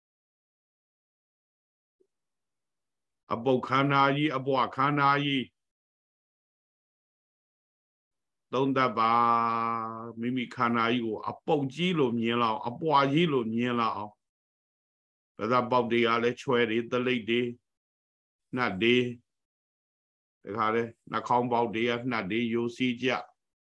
အပုတ်ခန္ဓာကြီးအပွားခန္ဓာကြီးသုံးသပ်ပါမိမိခန္ဓာကြီးကိုအပုတ်ကြီးလို့မြင်လောက်အပွားကြီးလို့မြင်လောက်အောင်ဗဇပေါက်တွေကလည်းချွဲတွေတလိပ်တွေနှက်တွေတခါလဲနှာခေါင်းပေါက်တွေကနှက်တွေယိုစီးကြ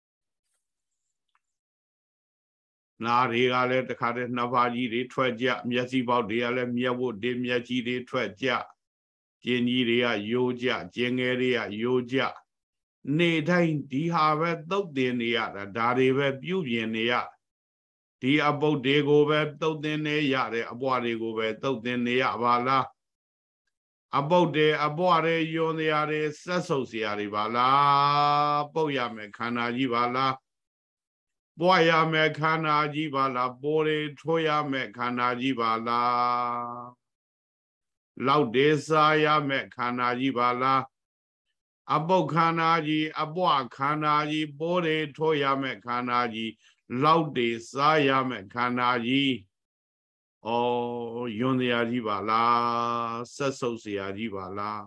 နားတွေကလည်းတခါတည်းနှဖားကြီးတွေထွက်ကြမျက်စိပေါက်တွေကလည်းမျက်ဝတ်တွေမျက်ကြီးတွေထွက်ကြကျင်းကြီးတွေကယိုကြကျင်းငယ်တွေကယိုကြနေတိုင်းဒီဟာပဲသုတ်တင်နေရတာဒါတွေပဲပြုပြင်နေရဒီအပုတ်တွေကိုပဲသုတ်တင်နေရတဲ့အပွားတွေကိုပဲသုတ်တင်နေရပါလားအပုတ်တွေအပွားတွေယွန်စရာတွေဆက်ဆုပ်စရာတွေပါလားပုတ်ရမယ်ခန္ဓာကြီးပါလားပွားရမယ်ခန္ဓာကြီးပါလားပိုးတွေထိုးရမယ်ခန္ဓာကြီးပါလားလောက်တေစာရမဲ့ခန္ဓာကြီးပါလားအပုတ်ခန္ဓာကြီးအပွားခန္ဓာကြီးပိုးတွေထိုးရမဲ့ခန္ဓာကြီးလောက်တေစားရမဲ့ခန္ဓာကြီးဩယွန်တရားကြီးပါလားဆက်ဆုပ်เสียကြီးပါလား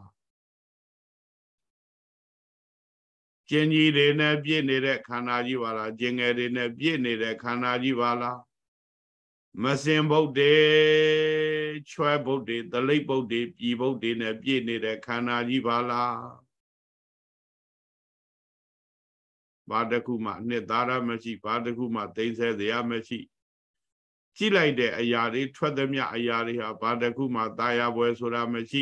ကျင်ကြီးတွေနဲ့ပြည့်နေတဲ့ခန္ဓာကြီးပါလားကျင်ငယ်တွေနဲ့ပြည့်နေတဲ့ခန္ဓာကြီးပါလားမစင်ဘုတ်တွေချွဲဘုတ်တွေတလိပ်ဘုတ်တွေပြည်ဘုတ်တွေနဲ့ပြည့်နေတဲ့ခန္ဓာကြီးပါလားဘာတခုမှနှစ်သားရမရှိဘာတခုမှသိမ့်ဆဲစရာမရှိကြည့်လိုက်တဲ့အရာတွေထွက်သမျှအရာတွေဟာဘာတခုမှตายပွဲဆိုတာမရှိ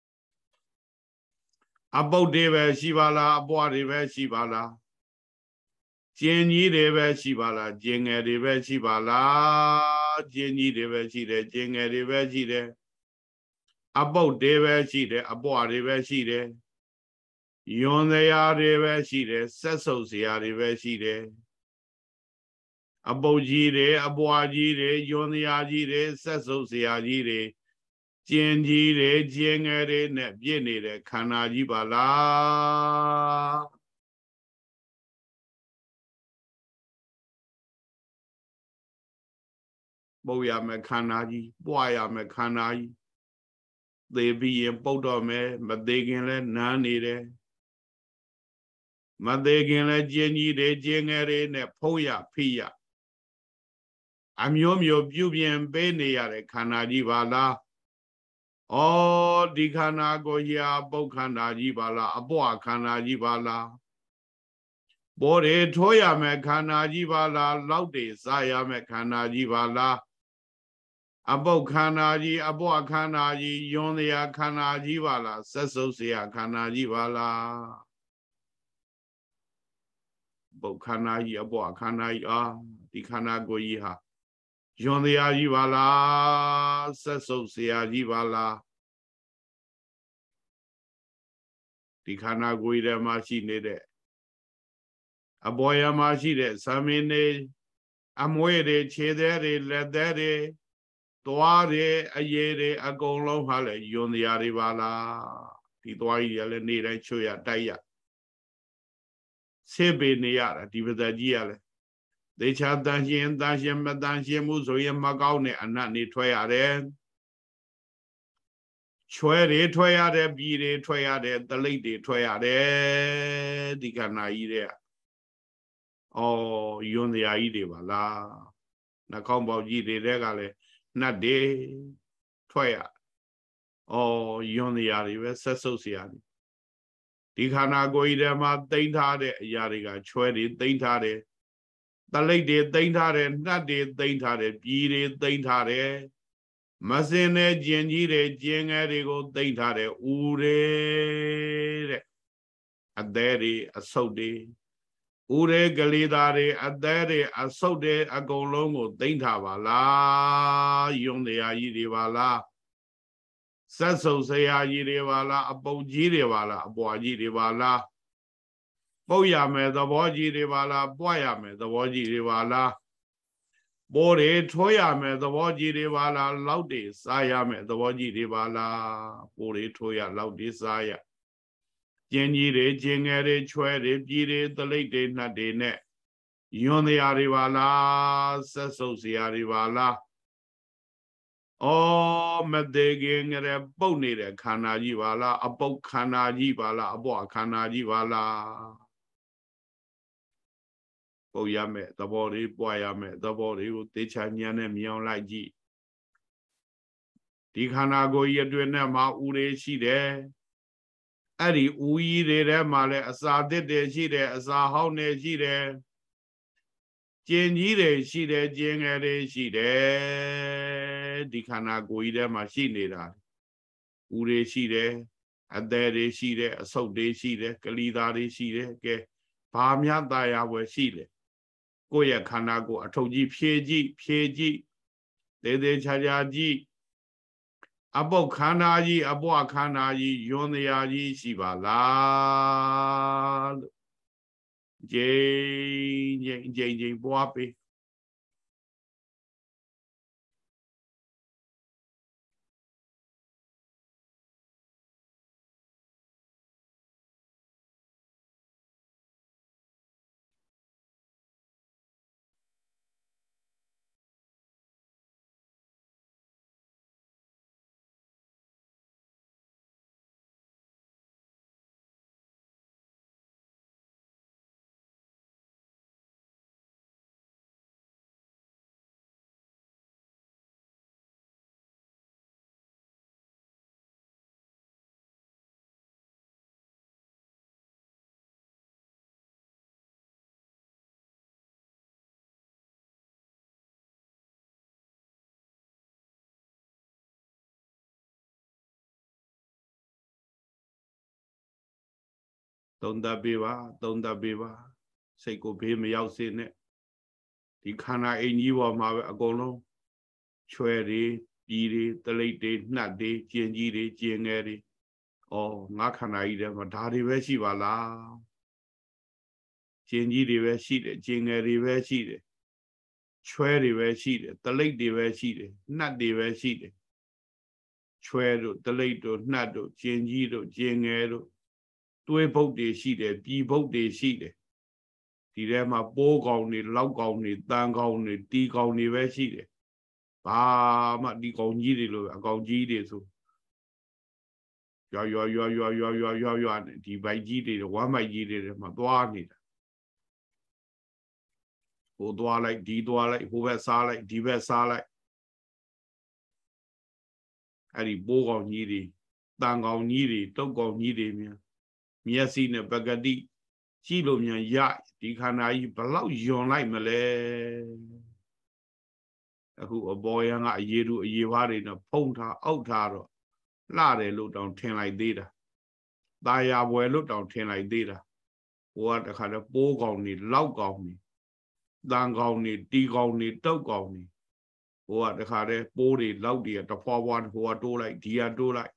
အပုတ်တွေပဲရှိပါလားအပွားတွေပဲရှိပါလားကျင်ကြီးတွေပဲရှိပါလားကျင်ငယ်တွေပဲရှိပါလားကျင်ကြီးတွေပဲရှိတယ်ကျင်ငယ်တွေပဲရှိတယ်အပုတ်တွေပဲရှိတယ်အပွားတွေပဲရှိတယ်ယွန်စရာတွေပဲရှိတယ်ဆက်ဆုပ်စရာတွေပဲရှိတယ်အပုတ်ကြီးတွေအပွားကြီးတွေယွန်စရာကြီးတွေဆက်ဆုပ်စရာကြီးတွေကျင်ကြီးတွေကျင်ငယ်တွေနဲ့ပြည့်နေတဲ့ခန္ဓာကြီးပါလားပုတ်ရမယ်ခန္ဓာကြီးပွားရမယ်ခန္ဓာကြီးသေပြီးရင်ပုတ်တော့မယ်မသေးခင်လဲနားနေတယ်မသေးခင်လဲကျင်ကြီးတွေကျင်ငယ်တွေနဲ့ဖုံးရဖိရအမျိုးမျိုးပြုပြင်ပေးနေရတဲ့ခန္ဓာကြီးပါလားဩဒီခန္ဓာကိုရာပုတ်ခန္ဓာကြီးပါလားအပွားခန္ဓာကြီးပါလားဘောတွေထိုးရမယ်ခန္ဓာကြီးပါလားလောက်တွေစားရမယ်ခန္ဓာကြီးပါလားအပုတ်ခန္ဓာကြီးအပွားခန္ဓာကြီးယွန်တရားခန္ဓာကြီးပါလားဆက်စုပ်เสียခန္ဓာကြီးပါလားပုတ်ခန္ဓာကြီးအပွားခန္ဓာကြီးဒီခန္ဓာကိုယ်ကြီးဟာယွန်တရားကြီးပါလားဆက်စုပ်เสียကြီးပါလားဒီခန္ဓာကိုယ်ထဲမှာရှိနေတဲ့အပေါ်ယမှာရှိတဲ့သံမင်းတွေအမွေတွေခြေသေးတွေလက်သေးတွေသွားတွေအရည်တွေအကုန်လုံးဟာလည်းယွန်တရားတွေပါလားဒီသွားကြီးတွေလည်းနေတိုင်းချွတ်ရတိုက်ရဆေးပေနေရတာဒီပဇက်ကြီးရလည်းသေချာတန်ရှင်မတန်ရှင်မှုဆိုရင်မကောင်းတဲ့အနတ်နေထွက်ရတယ်ချွဲတွေထွက်ရတယ်ပြည်တွေထွက်ရတယ်တလိပ်တွေထွက်ရတယ်ဒီခန္ဓာကြီးတဲ့ယွန်တရားကြီးတွေပါလားနှာခေါင်းပေါက်ကြီးတွေကလည်းနှတ်တွေထွက်ရယွန်တရားတွေပဲဆက်ဆုပ်เสียတယ်ဒီခန္ဓာကိုယ်ကြီးထဲမှာသိမ့်ထားတဲ့အရာတွေကချွဲတွေသိမ့်ထားတယ်တလိပ်တွေသိမ့်ထားတယ်နှတ်တွေသိမ့်ထားတယ်ပြည်တွေသိမ့်ထားတယ်မစင်တဲ့ကျင်ကြီးတွေကျင်ငယ်တွေကိုသိမ့်ထားတယ်ဦးတွေတဲ့အသေးတွေအဆုပ်တွေဦးတွေကလေးသားတွေအသေးတွေအဆုပ်တွေအကုန်လုံးကိုသိမ့်ထားပါလားယွန်တရားကြီးတွေပါလားဆက်စုပ်ဆရာကြီးတွေပါလားအပုတ်ကြီးတွေပါလားအပွားကြီးတွေပါလားပုတ်ရမယ်သဘောကြီးတွေပါလားပွားရမယ်သဘောကြီးတွေပါလားပိုးတွေထိုးရမယ်သဘောကြီးတွေပါလားလောက်တွေစားရမယ်သဘောကြီးတွေပါလားပိုးတွေထိုးရလောက်တွေစားရကျင်ကြီးတွေကျင်ငယ်တွေချွဲတွေပြည်တွေတလိပ်တွေနှတ်တွေနဲ့ယွန်တရားတွေပါလားဆက်စုပ်စရာတွေပါလားမသေးခင်ကလေးပုတ်နေတဲ့ခန္ဓာကြီးပါလားအပုတ်ခန္ဓာကြီးပါလားအပွားခန္ဓာကြီးပါလားပုတ်ရမယ်သဘောတွေပွားရမယ်သဘောတွေကိုသေချာဉာဏ်နဲ့မြောင်လိုက်ကြည့်ဒီခန္ဓာကိုယ်ကြီးအတွင်းနဲ့မှာဦးတွေရှိတယ်အဲ့ဒီဦးကြီးတွေထဲမှာလည်းအစာသစ်တွေရှိတယ်အစာဟောင်းတွေရှိတယ်ကျင်ကြီးတွေရှိတယ်ကျင်ငယ်တွေရှိတယ်ဒီခန္ဓာကိုယ်ကြီးထဲမှာရှိနေတာဦးတွေရှိတယ်အသေးတွေရှိတယ်အဆုပ်တွေရှိတယ်ကလီသားတွေရှိတယ်ကဲဘာများตายဝယ်ရှိလဲကိုယ့်ရဲ့ခန္ဓာကိုယ်အထုပ်ကြီးဖြည့်ကြည့်သေးသေးချာချာကြည့်အပုတ်ခန္ဓာကြီးအပွားခန္ဓာကြီးယွန်တရားကြီးရှိပါလားလို့ကြိမ်ပွားပေးသုံးသပ်ပေးပါသုံးသပ်ပေးပါစိတ်ကိုဘေးမရောက်စေနဲ့ဒီခန္ဓာအိမ်ကြီးပေါ်မှာပဲအကုန်လုံးချွဲတွေပြည်တွေတလိပ်တွေနှက်တွေကျင်ကြီးတွေကျင်ငယ်တွေဩငါခန္ဓာကြီးထဲမှာဒါတွေပဲရှိပါလားကျင်ကြီးတွေပဲရှိတယ်ကျင်ငယ်တွေပဲရှိတယ်ချွဲတွေပဲရှိတယ်တလိပ်တွေပဲရှိတယ်နှက်တွေပဲရှိတယ်ချွဲတို့တလိပ်တို့နှက်တို့ကျင်ကြီးတို့ကျင်ငယ်တို့တွေးဘုတ်တွေရှိတယ်ပြည်ဘုတ်တွေရှိတယ်ဒီထဲမှာပိုးကောင်တွေလောက်ကောင်တွေတန်ကောင်တွေတီကောင်တွေပဲရှိတယ်ဘာမှဒီကောင်ကြီးတွေလို့အကောင်ကြီးတွေဆိုရွာနဲ့ဒီဘိုက်ကြီးတွေဝမ်းဘိုက်ကြီးတွေမှာသွားနေတာဟိုသွားလိုက်ဒီသွားလိုက်ဟိုဘက်စားလိုက်ဒီဘက်စားလိုက်အဲ့ဒီပိုးကောင်ကြီးတွေတန်ကောင်ကြီးတွေတုတ်ကောင်ကြီးတွေများမျက်စိနဲ့ပကတိကြည့်လို့မြန်ရဒီခန္ဓာကြီးဘလောက်ယွန်လိုက်မလဲအခုအပေါ်ယံကအရေတူအရေဝါးတွေနဲ့ဖုံးထားအောက်ထားတော့လှတယ်လို့တောင်ထင်လိုက်သေးတာตาရဘွယ်လို့တောင်ထင်လိုက်သေးတာဟိုကတခါတော့ပိုးကောင်တွေလောက်ကောင်တွေတန်ကောင်တွေတီကောင်တွေတုတ်ကောင်တွေဟိုကတခါတည်းပိုးတွေလောက်တွေကတဖွာဖွာဟိုကတိုးလိုက်ဒီကတိုးလိုက်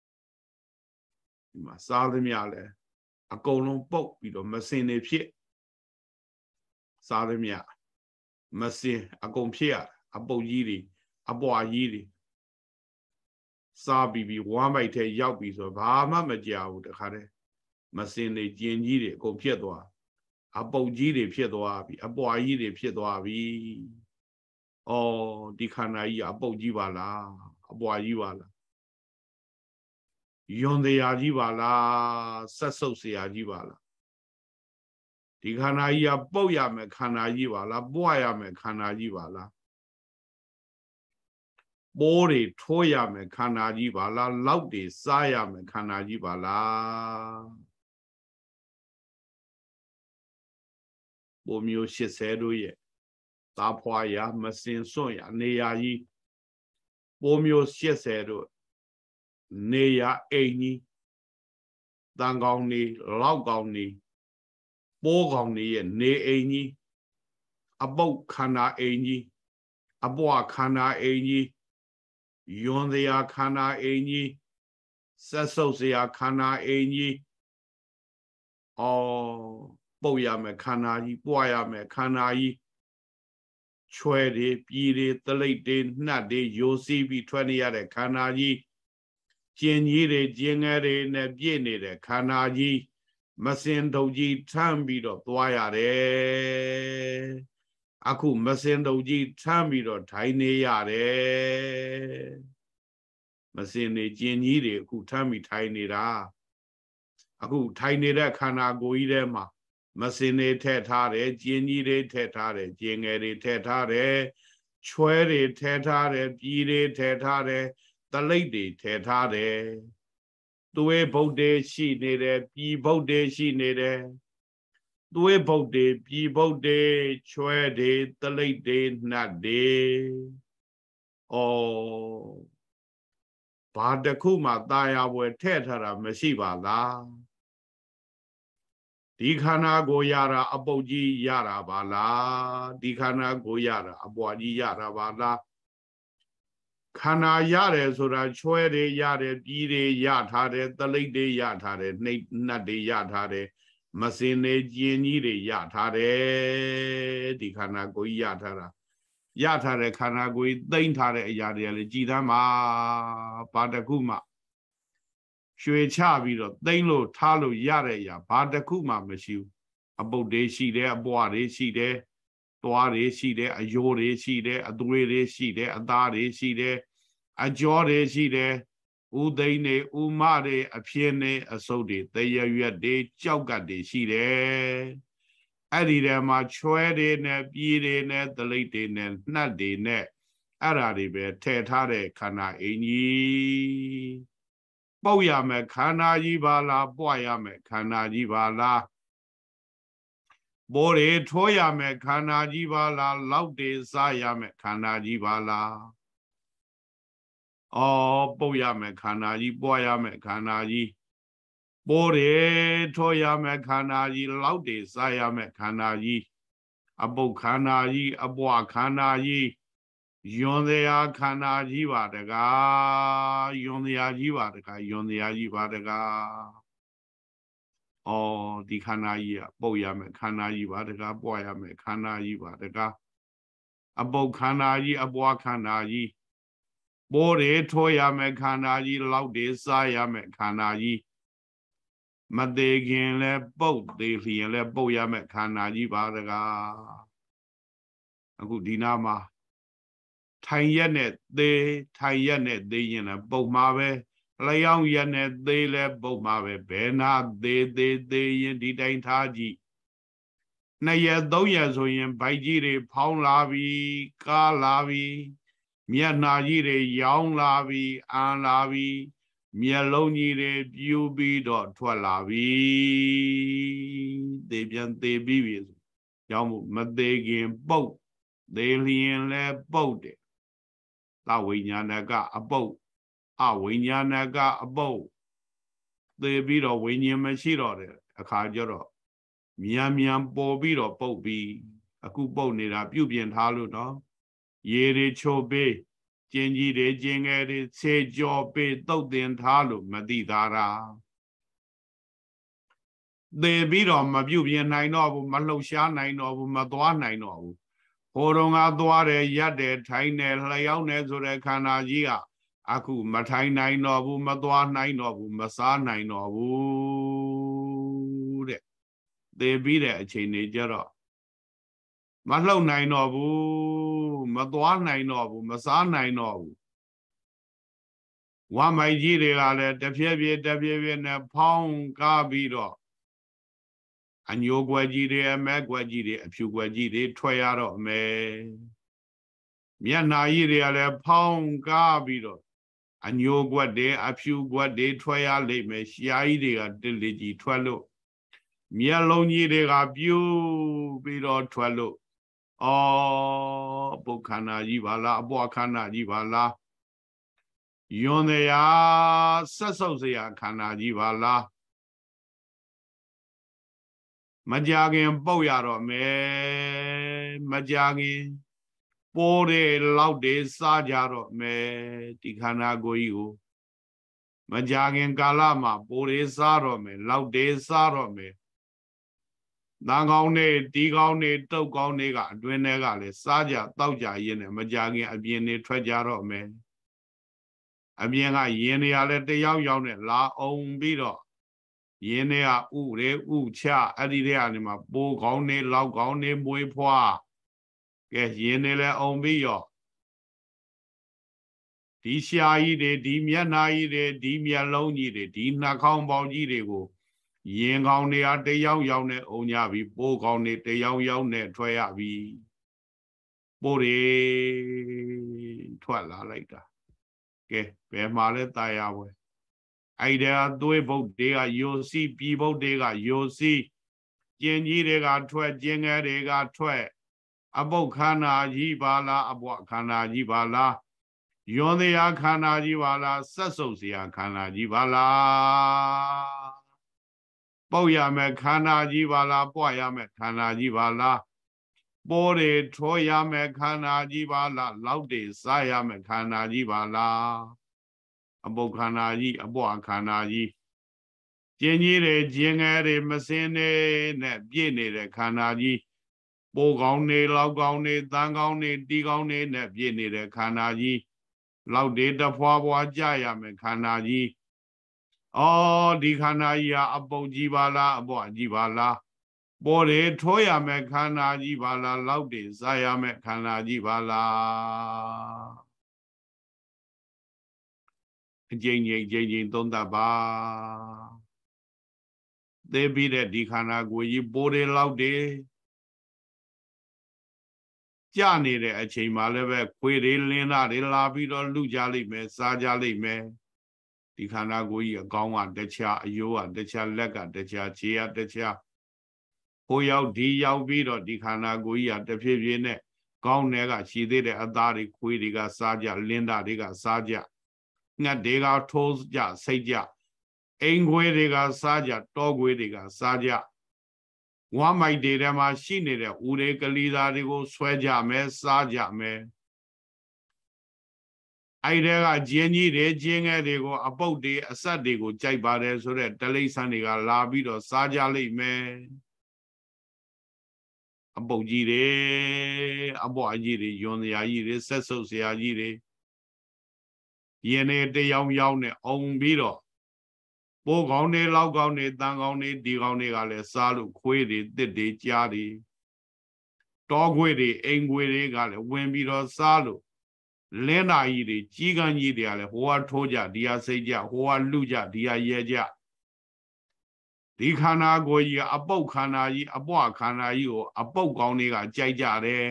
ဒီမှာစားသမျှလဲအကုန်လုံးပုတ်ပြီးတော့မစင်နေဖြစ်စားသမျှမစင်အကုန်ဖြစ်ရအပုတ်ကြီးတွေအပွားကြီးတွေစားပြီးဝမ်းမိုက်ထဲရောက်ပြီးဆိုဘာမှမကြောက်ဘူးတခါတည်းမစင်တွေကျင်ကြီးတွေအကုန်ဖြစ်သွားအပုတ်ကြီးတွေဖြစ်သွားပြီအပွားကြီးတွေဖြစ်သွားပြီဩဒီခန္ဓာကြီးအပုတ်ကြီးပါလားအပွားကြီးပါလားယွန်တရားကြီးပါလားဆက်ဆုပ်เสียကြီးပါလားဒီခန္ဓာကြီးကပုတ်ရမယ်ခန္ဓာကြီးပါလားပွားရမယ်ခန္ဓာကြီးပါလားပိုးတွေထိုးရမယ်ခန္ဓာကြီးပါလားလောက်တွေစားရမယ်ခန္ဓာကြီးပါလားပိုးမျိုး80တို့ရဲ့သားဖွာရမစင်စွန့်ရနေရာကြီးပိုးမျိုး80တို့နေရအိမ်ကြီးတန်ကောင်တွေလောက်ကောင်တွေပိုးကောင်တွေရဲ့နေအိမ်ကြီးအပုတ်ခန္ဓာအိမ်ကြီးအပွားခန္ဓာအိမ်ကြီးယွန်စရာခန္ဓာအိမ်ကြီးဆက်ဆုပ်စရာခန္ဓာအိမ်ကြီးပုတ်ရမယ်ခန္ဓာကြီးပွားရမယ်ခန္ဓာကြီးချွဲတွေပြည်တွေတလိပ်တွေနှက်တွေယိုစီးပြီးထွက်နေရတဲ့ခန္ဓာကြီးကျင်ကြီးတွေကျင်ငယ်တွေနဲ့ပြည့်နေတဲ့ခန္ဓာကြီးမစင်တုပ်ကြီးထမ်းပြီးတော့သွားရတယ်အခုမစင်တုပ်ကြီးထမ်းပြီးတော့ထိုင်နေရတယ်မစင်နေကျင်ကြီးတွေအခုထမ်းပြီးထိုင်နေတာအခုထိုင်နေတဲ့ခန္ဓာကိုယ်ကြီးထဲမှာမစင်တွေထည့်ထားတယ်ကျင်ကြီးတွေထည့်ထားတယ်ကျင်ငယ်တွေထည့်ထားတယ်ချွဲတွေထည့်ထားတယ်ပြည်တွေထည့်ထားတယ်တလိပ်တွေထည့်ထားတယ်သွေးဘုတ်တွေရှိနေတယ်ပြည်ဘုတ်တွေရှိနေတယ်သွေးဘုတ်တွေပြည်ဘုတ်တွေချွဲတွေတလိပ်တွေနှက်တွေဘာတခုမှตาရပွဲထည့်ထားတာမရှိပါလားဒီခန္ဓာကိုရတာအပုတ်ကြီးရတာပါလားဒီခန္ဓာကိုရတာအပွားကြီးရတာပါလားခန္ဓာရတယ်ဆိုတာချွဲတွေရတယ်ပြည်တွေရထားတယ်တလိပ်တွေရထားတယ်နှိပ်နှက်တွေရထားတယ်မစင်တွေကျင်ကြီးတွေရထားတယ်ဒီခန္ဓာကိုရထားတာရထားတဲ့ခန္ဓာကိုသိမ့်ထားတဲ့အရာတွေကလည်းကြည်သမ်းပါဘာတခုမှရွှေချပြီးတော့သိမ့်လို့ထားလို့ရတဲ့အရာဘာတခုမှမရှိဘူးအပုတ်တွေရှိတယ်အပွားတွေရှိတယ်သွားတွေရှိတယ်အယိုးတွေရှိတယ်အသွေးတွေရှိတယ်အသားတွေရှိတယ်အကြောတွေရှိတယ်ဥသိန်းတွေဥမတွေအဖြစ်တွေအစုပ်တွေတရရွက်တွေကြောက်ကတ်တွေရှိတယ်အဲ့ဒီထဲမှာချွဲတွေနဲ့ပြည်တွေနဲ့တလိပ်တွေနဲ့နှက်တွေနဲ့အဲ့ဓာတွေပဲထည့်ထားတဲ့ခန္ဓာအင်ကြီးပုတ်ရမယ်ခန္ဓာကြီးပါလားပွားရမယ်ခန္ဓာကြီးပါလားပိုးတွေထိုးရမယ်ခန္ဓာကြီးပါလားလောက်တွေစားရမယ်ခန္ဓာကြီးပါလားပုတ်ရမယ်ခန္ဓာကြီးပွားရမယ်ခန္ဓာကြီးပိုးတွေထိုးရမယ်ခန္ဓာကြီးလောက်တွေစားရမယ်ခန္ဓာကြီးအပုတ်ခန္ဓာကြီးအပွားခန္ဓာကြီးယွန်တရားခန္ဓာကြီးပါတကားယွန်တရားကြီးပါတကားယွန်တရားကြီးပါတကားဩဒီခန္ဓာကြီးကပုတ်ရမယ်ခန္ဓာကြီးပါတကားပွားရမယ်ခန္ဓာကြီးပါတကားအပုတ်ခန္ဓာကြီးအပွားခန္ဓာကြီးပိုးတွေထိုးရမယ်ခန္ဓာကြီးလောက်တွေစားရမယ်ခန္ဓာကြီးမသေးခင်လဲပုတ်သေးလျင်လဲပုတ်ရမယ်ခန္ဓာကြီးပါတကားအခုဒီနာမှာထိုင်ရက်နဲ့သေးထိုင်ရက်နဲ့သေးရင်လည်းပုတ်မှာပဲလျောင်းရက်နဲ့သေးလဲပုတ်မှာပဲဘယ်နာသေးရင်ဒီတိုင်းထားကြည့်2ရက်3ရက်ဆိုရင်ဗိုက်ကြီးတွေဖောင်းလာပြီကားလာပြီမျက်နှာကြီးတွေရောင်းလာပြီအန်လာပြီမျက်လုံးကြီးတွေပြူပြီးတော့ထွက်လာပြီသေပြန်သေပြီးပြီကြောင့်မသေးခင်ပုတ်သေးလျင်လဲပုတ်တယ်သဝိညာဏကအပုတ်အဝိညာဏကအပုတ်သေပြီးတော့ဝိညာဉ်မရှိတော့တဲ့အခါကျတော့မြန်ပေါ်ပြီးတော့ပုတ်ပြီးအခုပုတ်နေတာပြုပြင်ထားလို့နော်ရေတွေချိုပေးကျင်ကြီးတွေကျင်ငယ်တွေဆေးကြောပေးတုတ်တင်ထားလို့မသိတာသေပြီးတော့မပြုပြင်နိုင်တော့ဘူးမလှုပ်ရှားနိုင်တော့ဘူးမသွားနိုင်တော့ဘူးဟိုတုန်းကသွားတယ်ရက်တယ်ထိုင်တယ်လျောင်းတယ်ဆိုတဲ့ခန္ဓာကြီးကအခုမထိုင်နိုင်တော့ဘူးမသွားနိုင်တော့ဘူးမစားနိုင်တော့ဘူးတဲ့သေပြီးတဲ့အချိန်တွေကျတော့မလှုပ်နိုင်တော့ဘူးမသွားနိုင်တော့ဘူးမစားနိုင်တော့ဘူးဝမ်းမိုက်ကြီးတွေကလည်းတဖြည်းဖြည်းနဲ့ဖောင်းကားပြီးတော့အညိုကွယ်ကြီးတွေအမဲကွယ်ကြီးတွေအဖြူကွယ်ကြီးတွေထွက်ရတော့မယ်မျက်နှာကြီးတွေကလည်းဖောင်းကားပြီးတော့အညိုကွက်တွေအဖြူကွက်တွေထွက်ရလိမ့်မယ်ရှားကြီးတွေကတစ်လေကြီးထွက်လို့မျက်လုံးကြီးတွေကပြူပြီးတော့ထွက်လို့ပုတ်ခန္ဓာကြီးပါလားအပွားခန္ဓာကြီးပါလားယွန်တရားဆက်ဆုပ်စရာခန္ဓာကြီးပါလားမကြခင်ပုတ်ရတော့မယ်မကြခင်ပိုးတွေလောက်တွေစားကြတော့မယ်ဒီခန္ဓာကိုယ်ကြီးကိုမကြခင်ကာလမှာပိုးတွေစားတော့မယ်လောက်တွေစားတော့မယ်တန်ကောင်းတွေတီးကောင်းတွေတုတ်ကောင်းတွေကအတွင်းထဲကလည်းစားကြတောက်ကြရင်းနဲ့မကြခင်အပြင်တွေထွက်ကြတော့မယ်အပြင်ကယင်းတွေကလည်းတယောက်ယောက်နဲ့လာအောင်ပြီးတော့ယင်းတွေကဥတွေဥချအဲ့ဒီတွေကနေမှပိုးကောင်းတွေလောက်ကောင်းတွေမွေးဖွားကဲယင်းတွေလည်းအောင်ပြီးရောဒီရှားကြီးတွေဒီမျက်နှာကြီးတွေဒီမျက်လုံးကြီးတွေဒီနှာခေါင်းပေါက်ကြီးတွေကိုရင်ကောင်းတွေကတယောက်ယောက်နဲ့အုံကြပြီပိုးကောင်းတွေတယောက်ယောက်နဲ့ထွက်ရပြီပိုးတွေထွက်လာလိုက်တာကဲဘယ်မှာလဲတာယာဝဲအဲ့ဒါသွေးဘုတ်တွေကယိုစီပြည်ဘုတ်တွေကယိုစီကျင်ကြီးတွေကထွက်ကျင်ငယ်တွေကထွက်အပုတ်ခန္ဓာကြီးပါလားအပွားခန္ဓာကြီးပါလားယွန်တရားခန္ဓာကြီးပါလားဆက်ဆုပ်စရာခန္ဓာကြီးပါလားပုတ်ရမယ်ခန္ဓာကြီးပါလားပွားရမယ်ခန္ဓာကြီးပါလားပိုးတွေထိုးရမယ်ခန္ဓာကြီးပါလားလောက်တွေစားရမယ်ခန္ဓာကြီးပါလားအပုတ်ခန္ဓာကြီးအပွားခန္ဓာကြီးကျင်ကြီးတွေကျင်ငယ်တွေမစင်းနေနဲ့ပြည့်နေတဲ့ခန္ဓာကြီးပိုးကောင်းတွေလောက်ကောင်းတွေတန်ကောင်းတွေတီကောင်းတွေနဲ့ပြည့်နေတဲ့ခန္ဓာကြီးလောက်တွေတဖွာဖွာကြရမယ်ခန္ဓာကြီးဒီခန္ဓာကြီးဟာအပုတ်ကြီးပါလားအပွားကြီးပါလားပိုးတွေထိုးရမယ်ခန္ဓာကြီးပါလားလောက်တွေစားရမယ်ခန္ဓာကြီးပါလားအကျဉ်းသုံးသပ်ပါသေပြီးတဲ့ဒီခန္ဓာကိုယ်ကြီးပိုးတွေလောက်တွေကြနေတဲ့အချိန်မှာလည်းပဲခွေတွေလင်းသားတွေလာပြီးတော့လူကြလိမ့်မယ်စားကြလိမ့်မယ်ဒီခန္ဓာကိုယ်ကြီးအကောင်းကတခြားအယိုးကတခြားလက်ကတခြားခြေကတခြားဟိုရောက်ဒီရောက်ပြီးတော့ဒီခန္ဓာကိုယ်ကြီးကတဖြည်းဖြည်းနဲ့ကောင်းတဲ့ကရှိသေးတဲ့အသားတွေခွေးတွေကစားကြလင်းသားတွေကစားကြငှက်တွေကထိုးကြစိတ်ကြအိမ်ခွေတွေကစားကြတောခွေတွေကစားကြဝမ်းမိုက်တွေထဲမှာရှိနေတဲ့ဦးတွေကလေးသားတွေကိုဆွဲကြမယ်စားကြမယ်အဲ့တဲကဂျင်းကြီးတွေဂျင်းငယ်တွေကိုအပုတ်တွေအဆက်တွေကိုကြိုက်ပါတယ်ဆိုတဲ့တလိษံတွေကလာပြီးတော့စားကြလိမ့်မယ်အပုတ်ကြီးတွေအပွားကြီးတွေယွန်စရာကြီးတွေဆက်ဆုပ်စရာကြီးတွေရင်းနေတယောင်ယောင်နဲ့အုံပြီးတော့ပိုးကောင်းတွေလောက်ကောင်းတွေတန်ကောင်းတွေဒီကောင်းတွေကလည်းစားလို့ခွေးတွေတစ်တွေကြားတွေတောခွေးတွေအိမ်ခွေးတွေကလည်းဝင်ပြီးတော့စားလို့လင်းနာကြီးတွေကြီးကန်းကြီးတွေကလည်းဟိုကထိုးကြဒီဟာစိတ်ကြဟိုကလူကြဒီဟာရဲကြဒီခန္ဓာကိုယ်ကြီးကအပုတ်ခန္ဓာကြီးအပွားခန္ဓာကြီးကိုအပုတ်ကောင်းတွေကကြိုက်ကြတယ်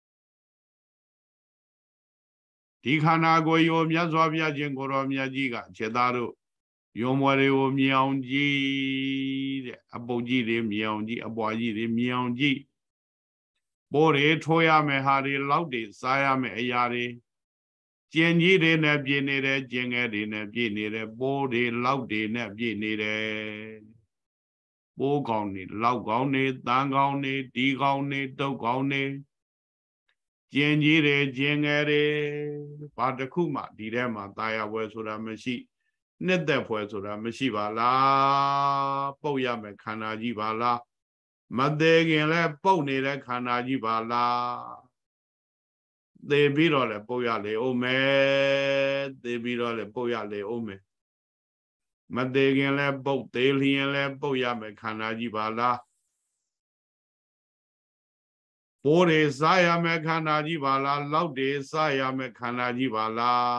ဒီခန္ဓာကိုယ်ကိုမြတ်စွာဘုရားရှင်ကိုတော်မြတ်ကြီးကခြေသားတို့ယုံမွယ်တွေကိုမြင်အောင်ကြည့်တဲ့အပုတ်ကြီးတွေမြင်အောင်ကြည့်အပွားကြီးတွေမြင်အောင်ကြည့်ပိုးတွေထိုးရမယ်ဟာတွေလောက်တွေစားရမယ်အရာတွေကျင်ကြီးတွေနဲ့ပြည့်နေတယ်ကျင်ငယ်တွေနဲ့ပြည့်နေတယ်ပိုးတွေလောက်တွေနဲ့ပြည့်နေတယ်ပိုးကောင်းတွေလောက်ကောင်းတွေတန်ကောင်းတွေဒီကောင်းတွေတုတ်ကောင်းတွေကျင်ကြီးတွေကျင်ငယ်တွေဘာတစ်ခုမှဒီထဲမှာตายဝဲဆိုတာမရှိနှစ်သက်ဖွယ်ဆိုတာမရှိပါလားပုတ်ရမယ်ခန္ဓာကြီးပါလားမသေးခင်လဲပုတ်နေတဲ့ခန္ဓာကြီးပါလားသေပြီးတော့လဲပုတ်ရလေအောင်မယ်သေပြီးတော့လဲပုတ်ရလေအောင်မယ်မသေးခင်လဲပုတ်သေးလျင်လဲပုတ်ရမယ်ခန္ဓာကြီးပါလားပိုးတွေစားရမယ်ခန္ဓာကြီးပါလားလောက်တွေစားရမယ်ခန္ဓာကြီးပါလား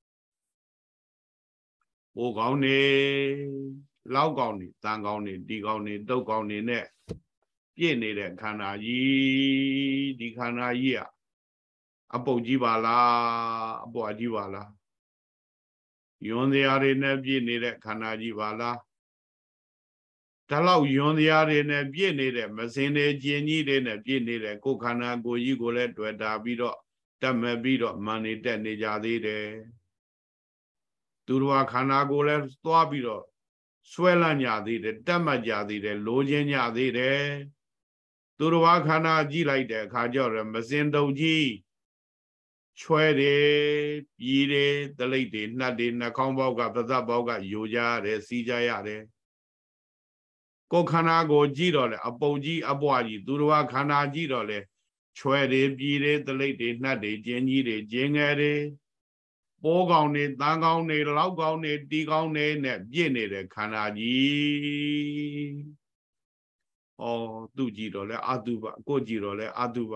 ပိုးကောင်းနေလောက်ကောင်းနေတန်ကောင်းနေဒီကောင်းနေတုတ်ကောင်းနေနဲ့ပြည့်နေတဲ့ခန္ဓာကြီးဒီခန္ဓာကြီးကအပုတ်ကြီးပါလားအပွားကြီးပါလားယွန်တရားတွေနဲ့ပြည့်နေတဲ့ခန္ဓာကြီးပါလားဒါလောက်ယွန်တရားတွေနဲ့ပြည့်နေတဲ့မစင်တွေကျင်ကြီးတွေနဲ့ပြည့်နေတဲ့ကိုယ်ခန္ဓာကိုယ်ကြီးကိုလည်းတွေ့တာပြီးတော့တတ်မဲ့ပြီးတော့မန်နေတက်နေကြသေးတယ်သူတော်ခန္ဓာကိုယ်လည်းသွားပြီးတော့ဆွဲလန့်ကြသေးတယ်တတ်မှတ်ကြသေးတယ်လိုချင်ကြသေးတယ်သူတော်ခန္ဓာကြည့်လိုက်တဲ့အခါကျတော့မစင်တုပ်ကြီးချွဲတယ်ပြည်တယ်တလိပ်တွေနှက်တွေနှာခေါင်းပေါက်ကပဇက်ပေါက်ကယိုကြရတယ်စီးကြရတယ်ကိုယ်ခန္ဓာကိုကြည့်တော့လေအပုပ်ကြီးအပွားကြီးသူတော်ခန္ဓာကြည့်တော့လေချွဲတယ်ပြည်တယ်တလိပ်တွေနှက်တွေကျင်းကြီးတွေကျင်းငယ်တွေပိုးကောင်းတွေတန်ကောင်းတွေလောက်ကောင်းတွေတီကောင်းတွေနဲ့ပြည့်နေတဲ့ခန္ဓာကြီးဩသူကြည့်တော့လေအတုပကိုကြည့်တော့လေအတုပ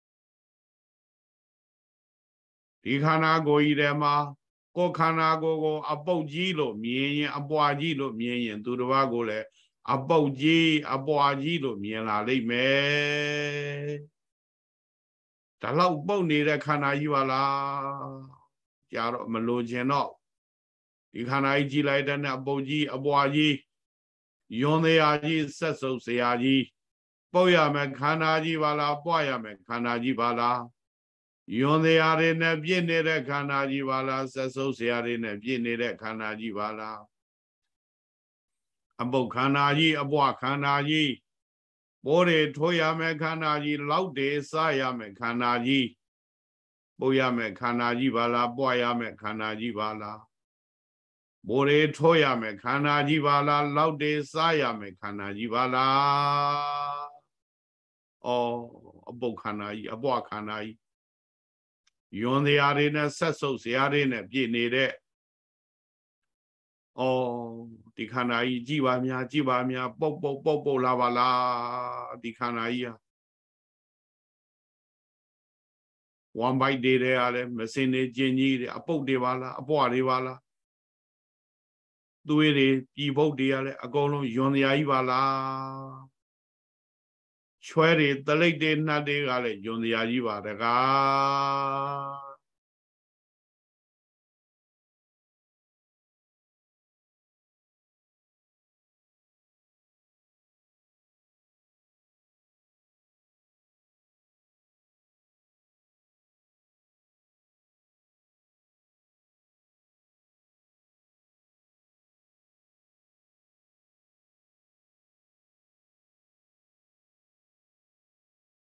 ဒီခန္ဓာကိုယ်ကြီးထဲမှာကိုယ်ခန္ဓာကိုယ်ကိုအပုတ်ကြီးလို့မြင်ရင်အပွားကြီးလို့မြင်ရင်သူတစ်ပါးကိုလည်းအပုတ်ကြီးအပွားကြီးလို့မြင်လာလိမ့်မယ်ဒါလောက်ပုတ်နေတဲ့ခန္ဓာကြီးပါလားကြာတော့မလိုချင်တော့ဒီခန္ဓာကြီးကြည့်လိုက်တဲ့အပုတ်ကြီးအပွားကြီးယွန်တရားကြီးဆက်စုပ်စရာကြီးပုတ်ရမယ်ခန္ဓာကြီးပါလားပွားရမယ်ခန္ဓာကြီးပါလားယွန်တရားတွေနဲ့ပြည့်နေတဲ့ခန္ဓာကြီးပါလားဆက်စုပ်စရာတွေနဲ့ပြည့်နေတဲ့ခန္ဓာကြီးပါလားအပုတ်ခန္ဓာကြီးအပွားခန္ဓာကြီးပိုးတွေထိုးရမယ်ခန္ဓာကြီးလောက်တွေစားရမယ်ခန္ဓာကြီးပို့ရမယ်ခန္ဓာကြီးပါလားပွားရမယ်ခန္ဓာကြီးပါလားပိုးတွေထိုးရမယ်ခန္ဓာကြီးပါလားလောက်တွေစားရမယ်ခန္ဓာကြီးပါလားဩအပုတ်ခန္ဓာကြီးအပွားခန္ဓာကြီးယွန်တရားတွေနဲ့ဆက်ဆုပ်စရာတွေနဲ့ပြည့်နေတဲ့ဩဒီခန္ဓာကြီးကြည်ပါများကြည်ပါများပုတ်ပုတ်ပုတ်ပုတ်လာပါလားဒီခန္ဓာကြီးဟာဝမ်ဘိုက်တွေတဲ့အားလည်းမစင်နေကျင်ကြီးတွေအပုတ်တွေပါလားအပွားတွေပါလားသွေးတွေပြည်ပုတ်တွေကလည်းအကုန်လုံးယွန်တရားကြီးပါလားချွဲတွေတလိပ်တွေနှက်တွေကလည်းယွန်တရားကြီးပါတကား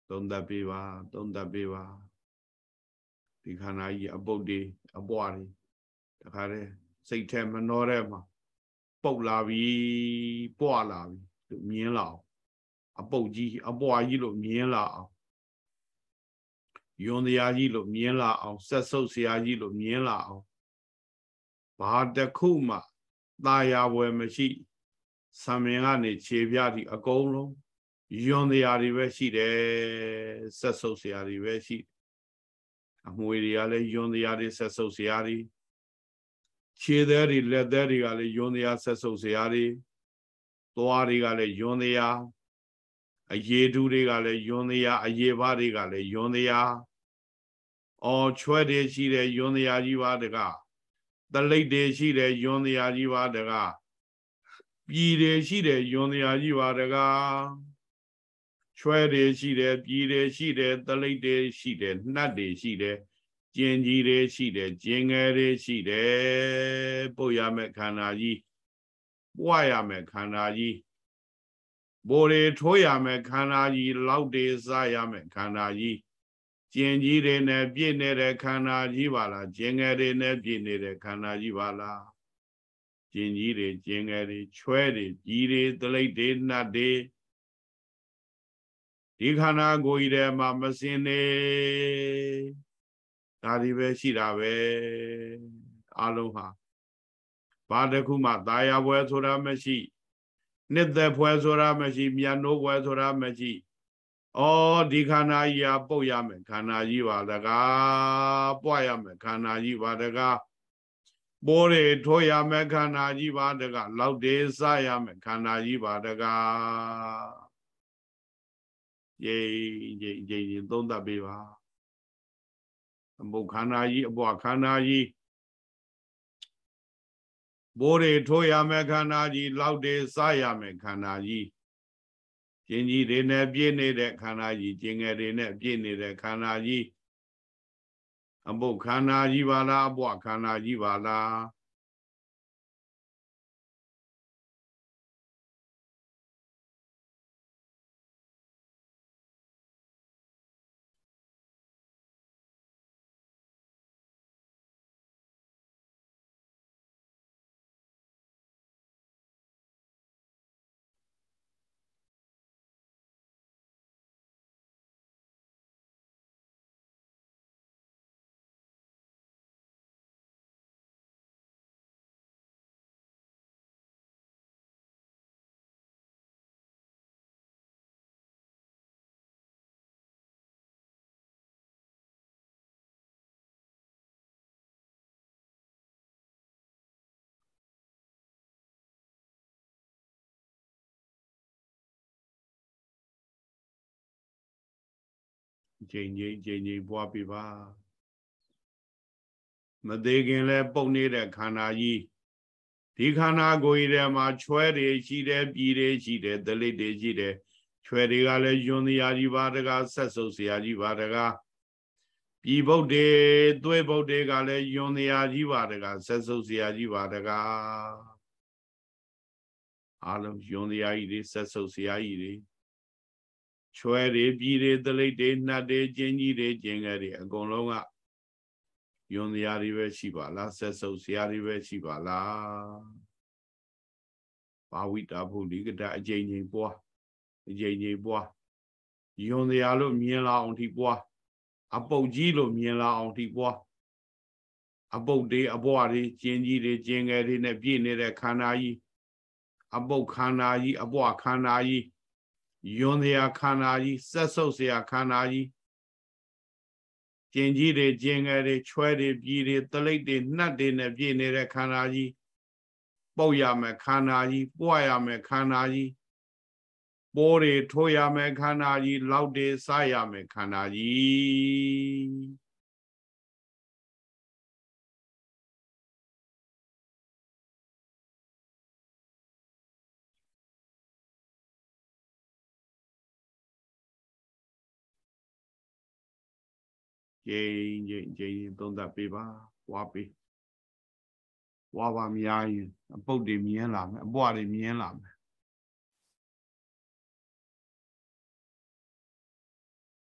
သုံးသပ်ပေးပါသုံးသပ်ပေးပါဒီခန္ဓာကြီးအပုတ်တွေအပွားတွေတခါတည်းစိတ်ထဲမနှောတဲ့မှာပုတ်လာပြီပွားလာပြီလို့မြင်လာအောင်အပုတ်ကြီးအပွားကြီးလို့မြင်လာအောင်ယွန်တရားကြီးလို့မြင်လာအောင်ဆက်ဆုပ်ဆရာကြီးလို့မြင်လာအောင်ဘာတခုမှသာယာဝယ်မရှိဆံမြင်ကနေခြေပြသည့်အကုန်လုံးယွန်တရားတွေပဲရှိတယ်ဆက်ဆုပ်ဆရာတွေပဲရှိအမွေတွေကလည်းယွန်တရားတွေဆက်ဆုပ်ဆရာတွေခြေသေးတွေလက်သေးတွေကလည်းယွန်တရားဆက်ဆုပ်ဆရာတွေသွားတွေကလည်းယွန်တရားအရေတူတွေကလည်းယွန်တရားအရေဘားတွေကလည်းယွန်တရားအော်ချွဲတွေရှိတယ်ယွန်တရားကြီးပါတကားတလိပ်တွေရှိတယ်ယွန်တရားကြီးပါတကားပြည်တွေရှိတယ်ယွန်တရားကြီးပါတကားချွဲတွေရှိတယ်ပြည်တွေရှိတယ်တလိပ်တွေရှိတယ်နှတ်တွေရှိတယ်ကျင်ကြီးတွေရှိတယ်ကျင်ငယ်တွေရှိတယ်ပုတ်ရမယ်ခန္ဓာကြီးပွားရမယ်ခန္ဓာကြီးဘိုးတွေထိုးရမယ်ခန္ဓာကြီးလောက်တွေစားရမယ်ခန္ဓာကြီးကျင်ကြီးတွေနဲ့ပြည့်နေတဲ့ခန္ဓာကြီးပါလားကျင်ငယ်တွေနဲ့ပြည့်နေတဲ့ခန္ဓာကြီးပါလားကျင်ကြီးတွေကျင်ငယ်တွေချွဲတွေကြီးတွေတလိပ်တွေနှတ်တွေဒီခန္ဓာကိုယ်ကြီးထဲမှာမစင်နေဒါဒီပဲရှိတာပဲအလုံးဟာဘာတစ်ခုမှသာယာပွဲဆိုတာမရှိနှစ်သက်ပွဲဆိုတာမရှိမြတ်နိုးပွဲဆိုတာမရှိဩဒီခန္ဓာကြီးဟာပုတ်ရမယ်ခန္ဓာကြီးပါတကားပွားရမယ်ခန္ဓာကြီးပါတကားပိုးတွေထိုးရမယ်ခန္ဓာကြီးပါတကားလောက်တွေစားရမယ်ခန္ဓာကြီးပါတကားရေးသုံးသပ်ပေးပါအပုတ်ခန္ဓာကြီးအပွားခန္ဓာကြီးဘိုးတွေထိုးရမယ်ခန္ဓာကြီးလောက်တွေစားရမယ်ခန္ဓာကြီးကျင်ကြီးတွေနဲ့ပြည့်နေတဲ့ခန္ဓာကြီးကျင်ငယ်တွေနဲ့ပြည့်နေတဲ့ခန္ဓာကြီးအပုတ်ခန္ဓာကြီးပါလားအပွားခန္ဓာကြီးပါလားကျင်ကြီးပွားပြပါမသေးခင်လဲပုတ်နေတဲ့ခန္ဓာကြီးဒီခန္ဓာကိုယ်ကြီးထဲမှာချွဲတွေရှိတယ်ပြည်တွေရှိတယ်ဒလိတ်တွေရှိတယ်ချွဲတွေကလည်းယွန်တရားကြီးပါတကားဆက်ဆုပ်ဆရာကြီးပါတကားပြည်ဘုတ်တွေသွေးဘုတ်တွေကလည်းယွန်တရားကြီးပါတကားဆက်ဆုပ်ဆရာကြီးပါတကားအလုံးယွန်တရားကြီးတွေဆက်ဆုပ်ဆရာကြီးတွေချွဲတွေပြည်တွေတလိပ်တွေနှတ်တွေကျင်းကြီးတွေကျင်ငယ်တွေအကုန်လုံးကယွန်တရားတွေပဲရှိပါလားဆက်ဆုပ်ဆရာတွေပဲရှိပါလားဘာဝိတာဖုလိကတအကျဉ်းချင်းပွားအကျဉ်းချင်းပွားယွန်တရားလို့မြင်လာအောင်ထိပွားအပုတ်ကြီးလို့မြင်လာအောင်ထိပွားအပုတ်တွေအပွားတွေကျင်းကြီးတွေကျင်ငယ်တွေနဲ့ပြည့်နေတဲ့ခန္ဓာကြီးအပုတ်ခန္ဓာကြီးအပွားခန္ဓာကြီးယွန်တရားခန္ဓာကြီးဆက်ဆုပ်ဆရာခန္ဓာကြီးကျင်ကြီးတွေကျင်ငယ်တွေချွဲတွေပြည်တွေတလိပ်တွေနှတ်တွေနဲ့ပြည့်နေတဲ့ခန္ဓာကြီးပုတ်ရမယ်ခန္ဓာကြီးပွားရမယ်ခန္ဓာကြီးပိုးတွေထိုးရမယ်ခန္ဓာကြီးလောက်တွေစားရမယ်ခန္ဓာကြီးကျင်းသုံးသပ်ပေးပါဝါပေးဝါပါများရင်အပုတ်တွေမြင်လာမယ်အပွားတွေမြင်လာမယ်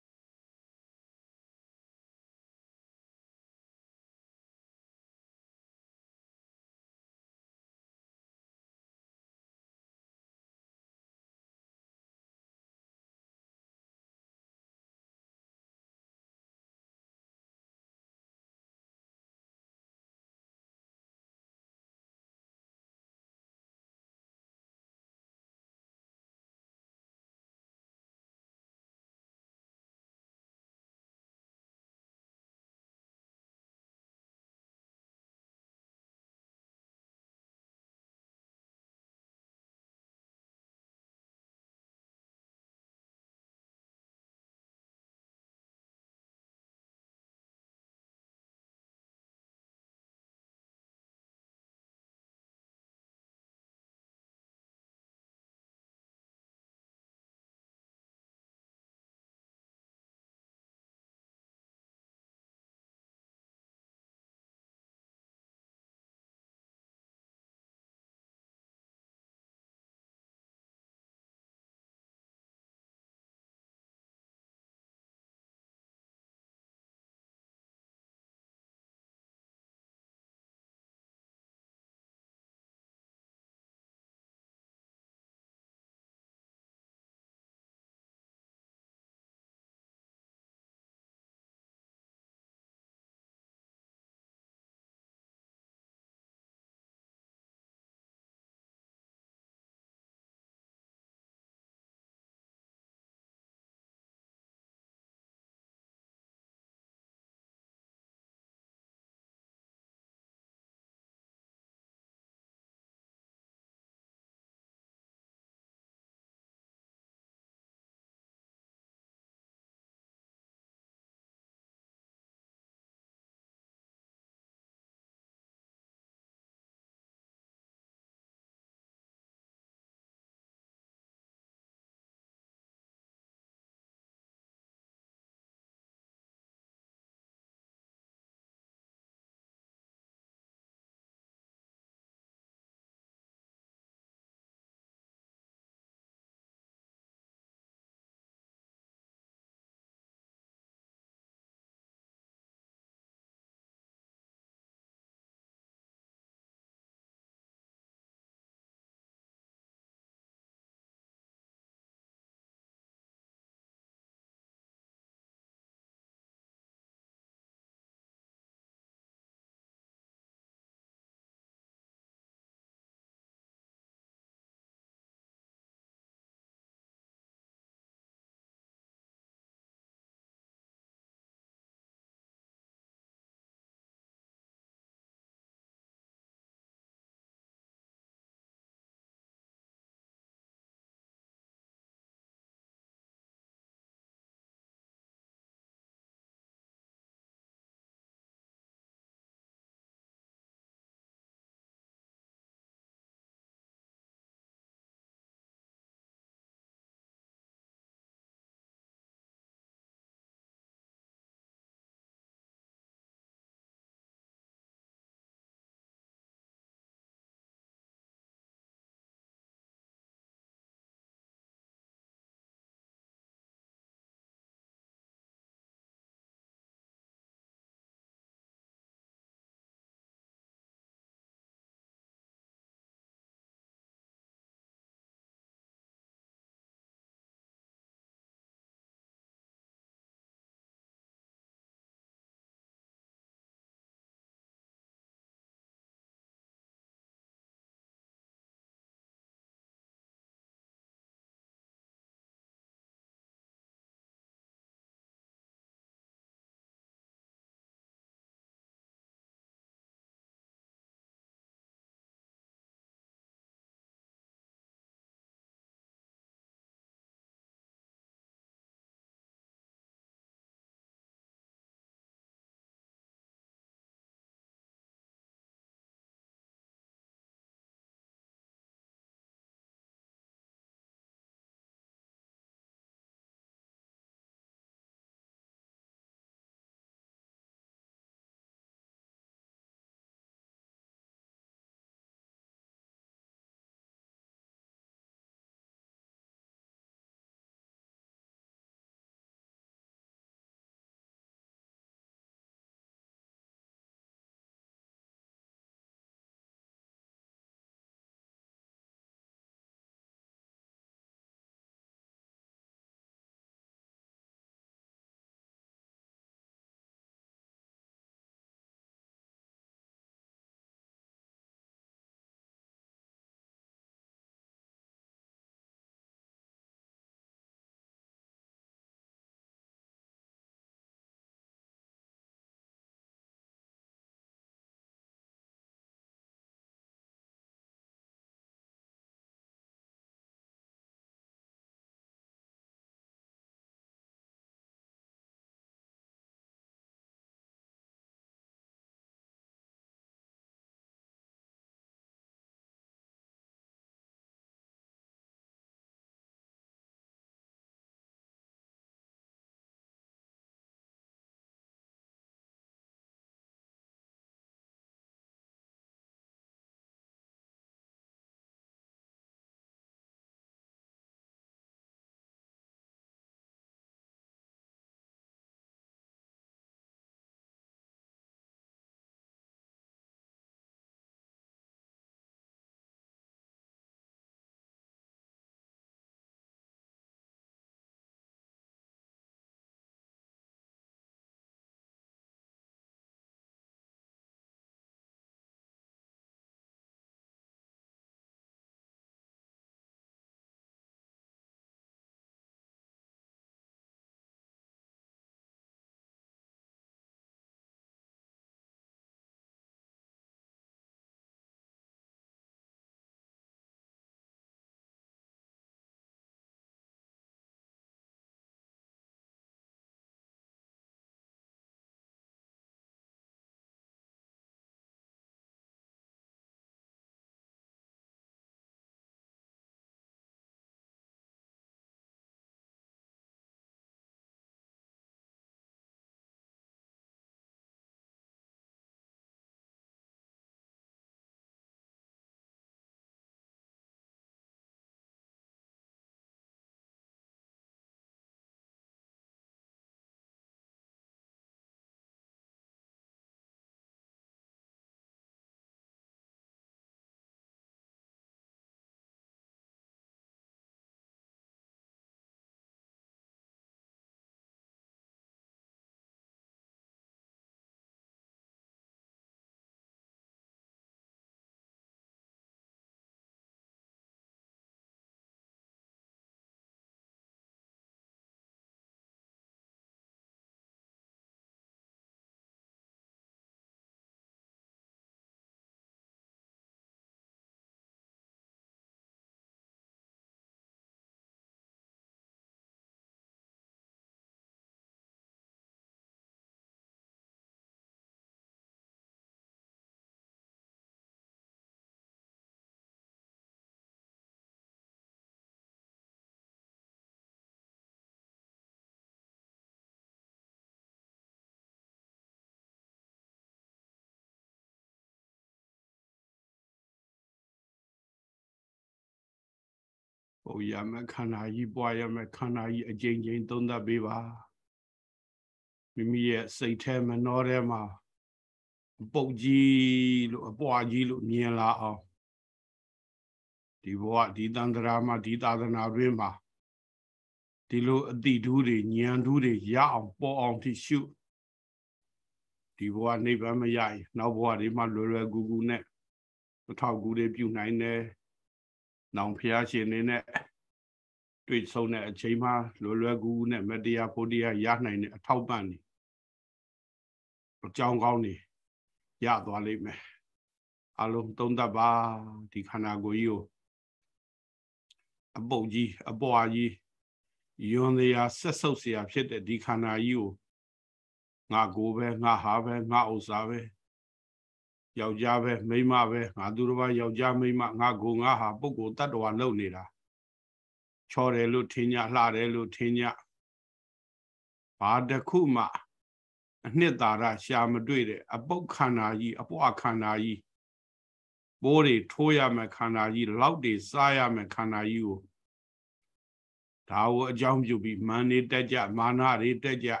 ပုတ်ရမယ်ခန္ဓာကြီးပွားရမယ်ခန္ဓာကြီးအကျဉ်းချင်းသုံးသပ်ပေးပါမိမိရဲ့စိတ်ထဲမနှောထဲမှာပုတ်ကြီးလို့အပွားကြီးလို့မြင်လာအောင်ဒီဘဝဒီတန်ត្រာမှာဒီသာသနာတွင်မှာဒီလိုအတိဓုတွေဉာဏ်ဓုတွေရအောင်ပေါ်အောင်ထိရှုဒီဘဝနိဗ္ဗာန်မရရင်နောက်ဘဝတွေမှာလွယ်လွယ်ကူကူနဲ့အထောက်ကူတွေပြုနိုင်တယ်။နောင်ဖျားရှင်နေနဲ့တွေ့ဆုံတဲ့အချိန်မှာလွယ်လွယ်ကူကူနဲ့မတရားဖို့တရားရနိုင်တဲ့အထောက်ပံ့နေအကြောင်းကောင်းနေရသွားလိမ့်မယ်။အလုံးသုံးသပ်ပါဒီခန္ဓာကိုယ်ကြီးကိုအပုတ်ကြီးအပွားကြီးယွန်တရားဆက်ဆုပ်เสียဖြစ်တဲ့ဒီခန္ဓာကြီးကိုငါကိုယ်ပဲငါဟာပဲငါဥစ္စာပဲယောက်ျားပဲမိန်းမပဲငါသူတစ်ပါးယောက်ျားမိန်းမငါကိုယ်ငါဟာပုဂ္ဂိုလ်တ attva လုပ်နေတာချောတယ်လို့ထင်ကြလှတယ်လို့ထင်ကြဘာတစ်ခုမှအနှစ်သာရရှာမတွေ့တဲ့အပုတ်ခန္ဓာကြီးအပွားခန္ဓာကြီးပိုးတွေထိုးရမယ်ခန္ဓာကြီးလောက်တွေစားရမယ်ခန္ဓာကြီးကိုဒါကိုအကြောင်းပြုပြီးမာနေတက်ကြမာနတွေတက်ကြ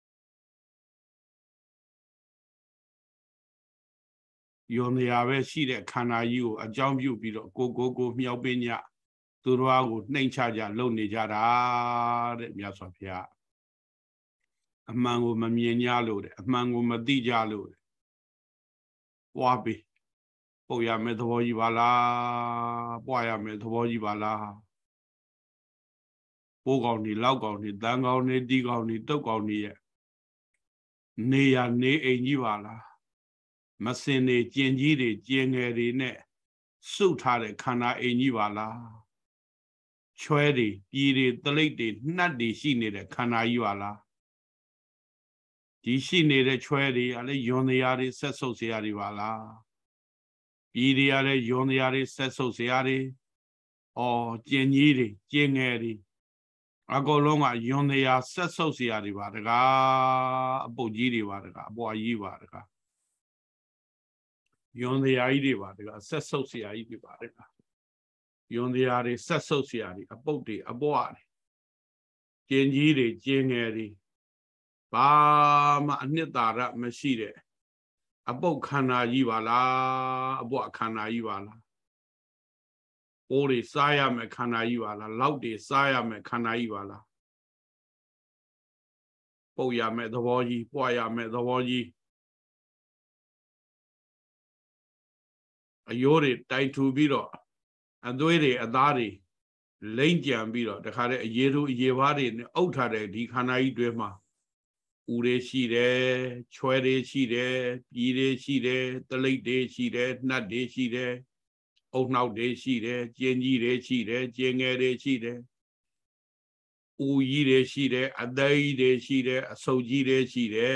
ယုံတရားပဲရှိတဲ့ခန္ဓာကြီးကိုအကြောင်းပြုပြီးတော့ကိုမြောက်ပင်ညသူတော်ကိုနှိမ်ချကြလုံနေကြတာတဲ့မြတ်စွာဘုရားအမှန်ကိုမမြင်ကြလို့တဲ့အမှန်ကိုမသိကြလို့ပွားပြီးပုတ်ရမယ်သဘောကြီးပါလားပွားရမယ်သဘောကြီးပါလားပိုးကောင်တွေလောက်ကောင်တွေတန်ကောင်တွေတီးကောင်တွေတုတ်ကောင်တွေရဲ့နေရနေအိမ်ကြီးပါလားမစင်တွေကျင်ကြီးတွေကျင်ငယ်တွေနဲ့စုထားတဲ့ခန္ဓာအိမ်ကြီးပါလားချွဲတွေပြည်တွေတလိပ်တွေနှက်တွေရှိနေတဲ့ခန္ဓာကြီးပါလားဒီရှိနေတဲ့ချွဲတွေကလည်းယွန်တရားတွေဆက်ဆုပ်เสียတွေပါလားပြည်တွေကလည်းယွန်တရားတွေဆက်ဆုပ်เสียတွေကျင်ကြီးတွေကျင်ငယ်တွေအကုန်လုံးကယွန်တရားဆက်ဆုပ်เสียတွေပါတကားအပုတ်ကြီးတွေပါတကားအပွားကြီးပါတကားယွန်တရားကြီးတွေပါတကားဆက်ဆုပ်เสียကြီးတွေပါတကားယွန်တရားတွေဆက်ဆုပ်เสียတွေအပုတ်တွေအပွားတွေကျင်ကြီးတွေကျင်ငယ်တွေဘာမှအနှစ်သာရမရှိတဲ့အပုတ်ခန္ဓာကြီးပါလားအပွားခန္ဓာကြီးပါလားအိုးတွေစားရမယ်ခန္ဓာကြီးပါလားလောက်တွေစားရမယ်ခန္ဓာကြီးပါလားပုတ်ရမယ်သဘောကြီးပွားရမယ်သဘောကြီးအယိုးတွေတိုင်ထူပြီးတော့အသွေးတွေအသားတွေလိမ့်ကြံပြီးတော့တခါတည်းအရေတို့အရေဘားတွေနဲ့အုပ်ထားတဲ့ဒီခန္ဓာကြီးတွေမှာဦးတွေရှိတယ်ချွဲတွေရှိတယ်ပြည်တွေရှိတယ်တလိပ်တွေရှိတယ်နှက်တွေရှိတယ်အုပ်နှောက်တွေရှိတယ်ကျင်းကြီးတွေရှိတယ်ကျင်းငယ်တွေရှိတယ်ဦးကြီးတွေရှိတယ်အသေးကြီးတွေရှိတယ်အဆုပ်ကြီးတွေရှိတယ်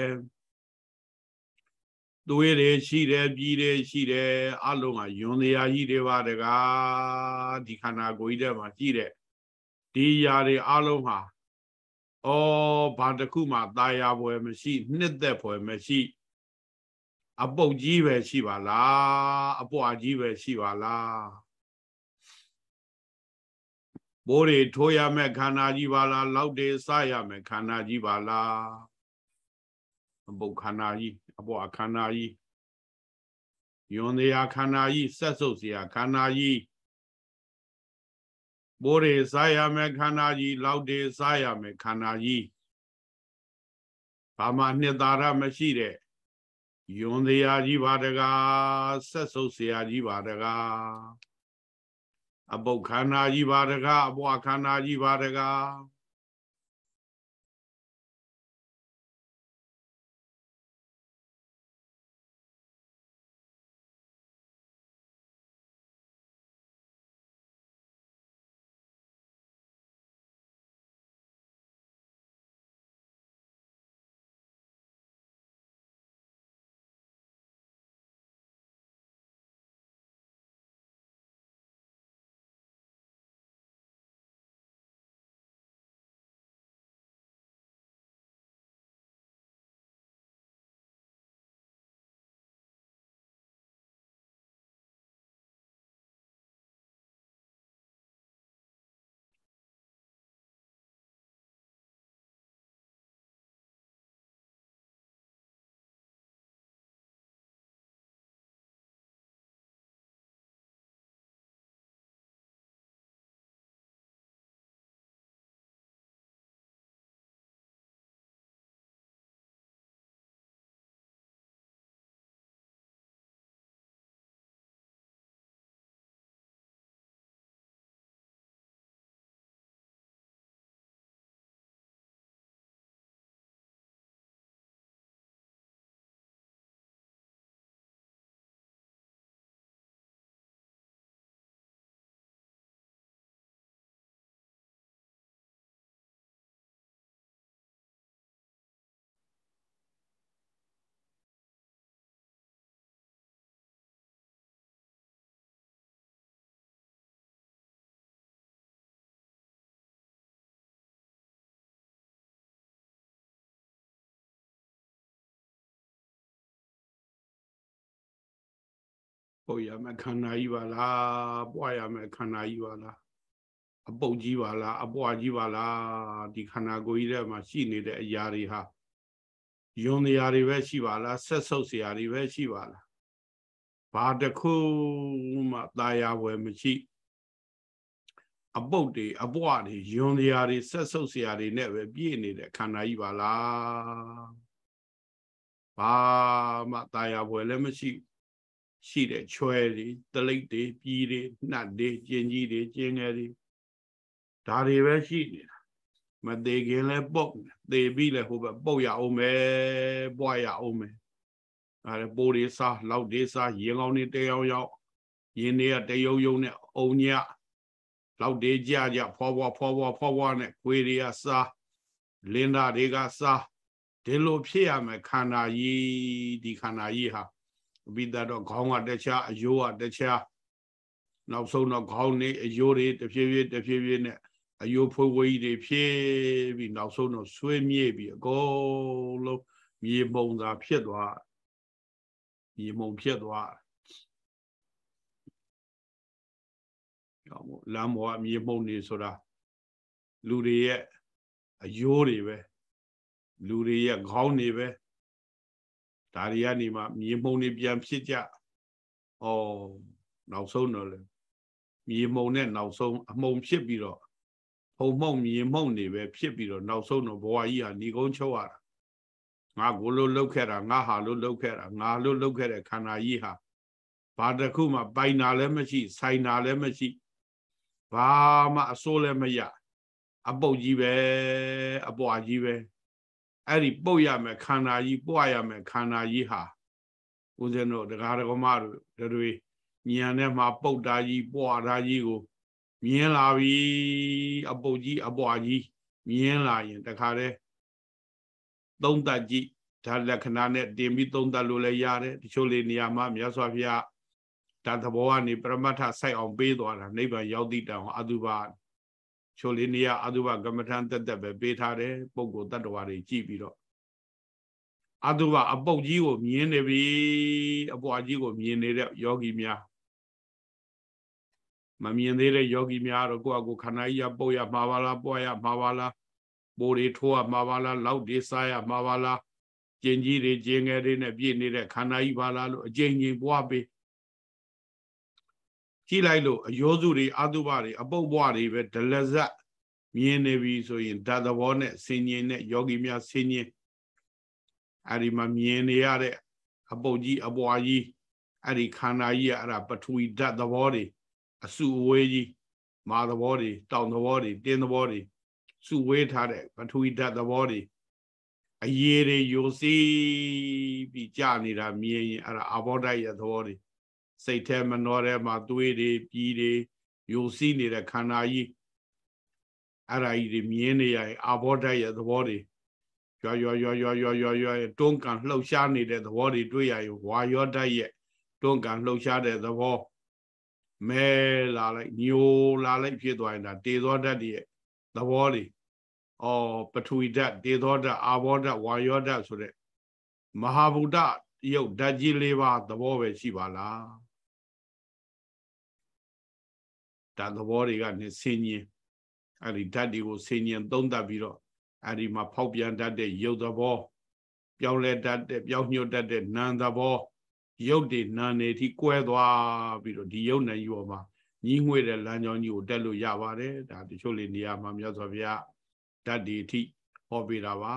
သွေးတွေရှိတယ်ပြည်တွေရှိတယ်အလုံးကယွန်တရားကြီးတွေပါတကားဒီခန္ဓာကိုယ်ကြီးထဲမှာရှိတဲ့ဒီຢာတွေအလုံးဟာဘာတစ်ခုမှตายာဖွယ်မရှိနှစ်သက်ဖွယ်မရှိအပုတ်ကြီးပဲရှိပါလားအပွားကြီးပဲရှိပါလားဘိုးတွေထိုးရမယ်ခန္ဓာကြီးပါလားလောက်တွေစားရမယ်ခန္ဓာကြီးပါလားအပုတ်ခန္ဓာကြီးအပွားခန္ဓာကြီးယွန်တရားခန္ဓာကြီးဆက်ဆုပ်เสียခန္ဓာကြီးဘိုးတွေစားရမယ်ခန္ဓာကြီးလောက်တွေစားရမယ်ခန္ဓာကြီးဘာမှနှစ်သာရမရှိတဲ့ယွန်တရားကြီးပါတကားဆက်ဆုပ်เสียကြီးပါတကားအပုတ်ခန္ဓာကြီးပါတကားအပွားခန္ဓာကြီးပါတကားပုတ်ရမယ်ခန္ဓာကြီးပါလားပွားရမယ်ခန္ဓာကြီးပါလားအပုတ်ကြီးပါလားအပွားကြီးပါလားဒီခန္ဓာကိုယ်ကြီးထဲမှာရှိနေတဲ့အရာတွေဟာယွန်တရားတွေပဲရှိပါလားဆက်ဆုပ်စရာတွေပဲရှိပါလားဘာတစ်ခုမှตายဝယ်မရှိအပုတ်တွေအပွားတွေယွန်တရားတွေဆက်ဆုပ်စရာတွေနဲ့ပဲပြည့်နေတဲ့ခန္ဓာကြီးပါလားဘာမှตายဝယ်လည်းမရှိရှိတဲ့ချွဲတွေတလိပ်တွေပြည်တွေနှက်တွေကျင်ကြီးတွေကျင်ငယ်တွေဒါတွေပဲရှိနေတာမသေးခင်လဲပုတ်သေပြီးလဲဟိုဘပုတ်ရအောင်မယ်ပွားရအောင်မယ်အဲပိုးတွေစားလောက်တွေစားရင်ကောင်းတွေတယောက်ရောက်ရင်တွေကတယုံယုံနဲ့အုံညလောက်တွေကြကြဖွာဖွာဖွာဖွာဖွာဖွာနဲ့ခွေတွေကစားလင်းသားတွေကစားဒီလိုဖြစ်ရမယ်ခန္ဓာကြီးဒီခန္ဓာကြီးဟာပြီးတော့ခေါင်းကတခြားအယိုးကတခြားနောက်ဆုံးတော့ခေါင်းနေအယိုးတွေတဖြည်းဖြည်းနဲ့အယိုးဖွေးဖွေးတွေဖြည့်ပြီးနောက်ဆုံးတော့ဆွေးမြေ့ပြီးအကုန်လုံးမြေမုံသာဖြစ်သွားမြေမုံဖြစ်သွားကြောင့်မို့လမ်းပေါ်ကမြေမုံနေဆိုတာလူတွေရဲ့အယိုးတွေပဲလူတွေရဲ့ခေါင်းတွေပဲဒါတွေကနေမှမြေမုံတွေပြန်ဖြစ်ကြနောက်ဆုံးတော့လေမြေမုံနဲ့နောက်ဆုံးအမှုံဖြစ်ပြီးတော့ဖုံမှုံမြေမှုံတွေပဲဖြစ်ပြီးတော့နောက်ဆုံးတော့ဘဝကြီးဟာဏီကုန်းချုပ်ရတာငါကိုလို့လှုပ်ခဲ့တာငါဟာလို့လှုပ်ခဲ့တာငါလို့လှုပ်ခဲ့တဲ့ခန္ဓာကြီးဟာဘာတစ်ခုမှပိုင်တာလည်းမရှိဆိုင်တာလည်းမရှိဘာမှအစိုးလည်းမရအပုတ်ကြီးပဲအပွားကြီးပဲအဲ့ဒီပုတ်ရမယ်ခန္ဓာကြီးပွားရမယ်ခန္ဓာကြီးဟာဦးဇင်းတို့တရားတော်မတို့တွေဉာဏ်နဲ့မှပုတ်တာကြီးပွားတာကြီးကိုမြင်လာပြီအပုတ်ကြီးအပွားကြီးမြင်လာရင်တခါတည်းသုံးသပ်ကြည့်ဓာတ်လက္ခဏာနဲ့တင်ပြီးသုံးသပ်လို့လည်းရတယ်တချို့လေးနေရာမှာမြတ်စွာဘုရားဓာတ်သဘောကနေပရမတ္ထစိုက်အောင်ပေးသွားတာနိဗ္ဗာန်ရောက်သည့်တောင်အတုပချို့လေးနေရာအတုပကမ္မထံတက်ပဲပေးထားတယ်ပုဂ္ဂိုလ်တ attva တွေကြည့်ပြီးတော့အတုပအပုတ်ကြီးကိုမြင်နေပြီအပွားကြီးကိုမြင်နေတဲ့ယောဂီများမမြင်သေးတဲ့ယောဂီများတော့ကိုယ့်အကိုခန္ဓာကြီးပုတ်ရမှာပါလားပွားရမှာပါလားပိုးတွေထိုးရမှာပါလားလောက်တွေစားရမှာပါလားကျင်ကြီးတွေကျင်ငယ်တွေနဲ့ပြည့်နေတဲ့ခန္ဓာကြီးပါလားလို့အကျဉ်းချင်းပွားပေးကြည့်လိုက်လို့အယောစုတွေအတုပတွေအပုတ်ပွားတွေပဲဒလဇတ်မြင်နေပြီဆိုရင်ဓာတ်သဘောနဲ့ဆင်ញင်တဲ့ယောဂီများဆင်ញင်အဲ့ဒီမှာမြင်နေရတဲ့အပုတ်ကြီးအပွားကြီးအဲ့ဒီခန္ဓာကြီးအဲ့ဒါပထဝီဓာတ်သဘောတွေအစုအဝေးကြီးမာသဘောတွေတောင်သဘောတွေတင်းသဘောတွေစုဝေးထားတဲ့ပထဝီဓာတ်သဘောတွေအရေးတွေယိုစီးပြီးကြာနေတာမြင်ရင်အဲ့ဒါအဘောဓာတ်ရဲ့သဘောတွေစိတ်ထဲမနှောထဲမှာသွေးတွေပြည်တွေယိုစီးနေတဲ့ခန္ဓာကြီးအဲ့ဒါကြီးတွေမြင်နေရရင်အဘောဓာတ်ရဲ့သဘောတွေရွတွန်းကန်လှုပ်ရှားနေတဲ့သဘောတွေတွေ့ရရင်ဝါယောဓာတ်ရဲ့တွန်းကန်လှုပ်ရှားတဲ့သဘောမဲလာလိုက်ညိုလာလိုက်ဖြစ်သွားရင်ဒါတေသောဓာတ်ရဲ့သဘောတွေပထဝီဓာတ်တေသောဓာတ်အာဘောဓာတ်ဝါယောဓာတ်ဆိုတဲ့မဟာဗုဒ္ဓရုပ်ဓာတ်ကြီး၄ပါးသဘောပဲရှိပါလားဓာတ်သဘောတွေကနေဆင်ញင်အဲ့ဒီဓာတ်တွေကိုဆင်ញင်သုံးသပ်ပြီးတော့အဲ့ဒီမှာဖောက်ပြန်တတ်တဲ့ရုပ်သဘောပြောင်းလဲတတ်တဲ့ပြောင်းညွတ်တတ်တဲ့နာမ်သဘောရုပ်တွေနာမ်တွေထိကွဲသွားပြီးတော့ဒီရုပ်နာမ်ကြီးပေါ်မှာညီးငွေ့တဲ့လမ်းကြောင်းကြီးကိုတက်လို့ရပါတယ်ဒါတချို့လေးနေရာမှာမြတ်စွာဘုရားဓာတ်တွေထိဟောပေးတာပါ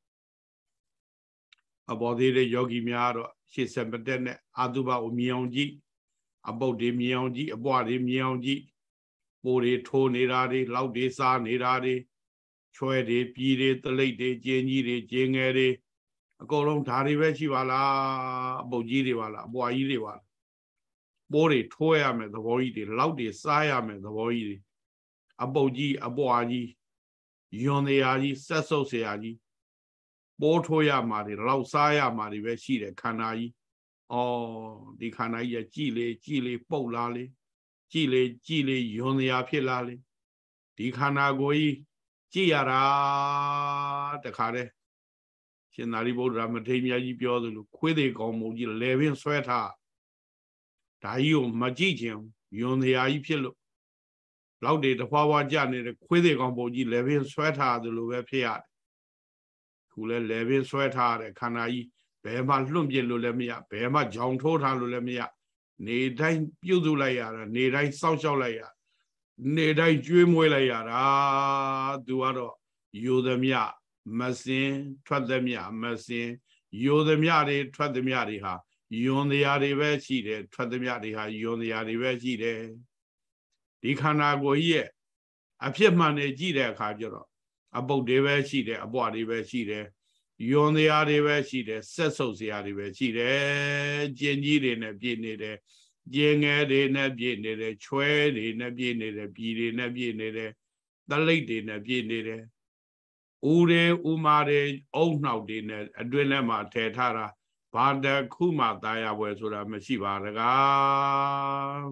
အပေါ်သေးတဲ့ယောဂီများတော့ရှေ့ဆက်မတက်နဲ့အာတုဘကိုမြင်အောင်ကြည့်အပုတ်တွေမြင်အောင်ကြည့်အပွားတွေမြင်အောင်ကြည့်ပိုးတွေထိုးနေတာတွေလောက်တွေစားနေတာတွေချွဲတွေပြည်တွေတလိပ်တွေကျင်းကြီးတွေကျင်းငယ်တွေအကုန်လုံးဓာတွေပဲရှိပါလားအပုတ်ကြီးတွေပါလားအပွားကြီးတွေပါလားပိုးတွေထိုးရမယ်သဘောကြီးတွေလောက်တွေစားရမယ်သဘောကြီးတွေအပုတ်ကြီးအပွားကြီးယွန်တရားကြီးဆက်ဆုပ်เสียကြီးပိုးထိုးရမှာတွေလောက်စားရမှာတွေပဲရှိတယ်ခန္ဓာကြီးဒီခန္ဓာကြီးကြည်လေပုတ်လာလေကြည်လေယွန်တရားဖြစ်လာလေဒီခန္ဓာကိုယ်ကြီးကြည်ရတာတခါတည်းရှင်သာရိပုတ္တရာမထေရမြတ်ကြီးပြောသလိုခွေးသေးကောင်းမုံကြီးလဲပင်ဆွဲထားဒါကြီးကိုမကြည့်ချင်ယွန်တရားကြီးဖြစ်လို့လောက်တွေတဖွာဖွာကြနေတဲ့ခွေးသေးကောင်ပုံကြီးလည်းပင်ဆွဲထားသလိုပဲဖြစ်ရတယ်ခုလဲလည်းပင်ဆွဲထားတဲ့ခန္ဓာကြီးဘယ်မှလွန့်ပြစ်လို့လည်းမရဘယ်မှဂျောင်ထိုးထားလို့လည်းမရနေတိုင်းပြုတ်စုလိုက်ရတာနေတိုင်းစောင့်ရှောက်လိုက်ရနေတိုင်းကျွေးမွေးလိုက်ရတာသူကတော့ယူသမျှမစင်ထွက်သမျှမစင်ယူသမျှတွေထွက်သမျှတွေဟာယွန်တရားတွေပဲရှိတယ်ထွက်သမျှတွေဟာယွန်တရားတွေပဲရှိတယ်ဒီခန္ဓာကိုယ်ကြီးရဲ့အဖြစ်မှန်နေကြည့်တဲ့အခါကျတော့အပုတ်တွေပဲရှိတယ်အပွားတွေပဲရှိတယ်ယွန်တရားတွေပဲရှိတယ်ဆက်ဆုပ်စရာတွေပဲရှိတယ်ကျင်ကြီးတွေနဲ့ပြည့်နေတယ်ကျင်ငယ်တွေနဲ့ပြည့်နေတယ်ချွဲတွေနဲ့ပြည့်နေတယ်ပြည်တွေနဲ့ပြည့်နေတယ်သလိပ်တွေနဲ့ပြည့်နေတယ်ဦးတွေဥမာတွေအုံနှောက်တွေနဲ့အတွင်းထဲမှာထည့်ထားတာဘာတခုမှตายရပွဲဆိုတာမရှိပါတကား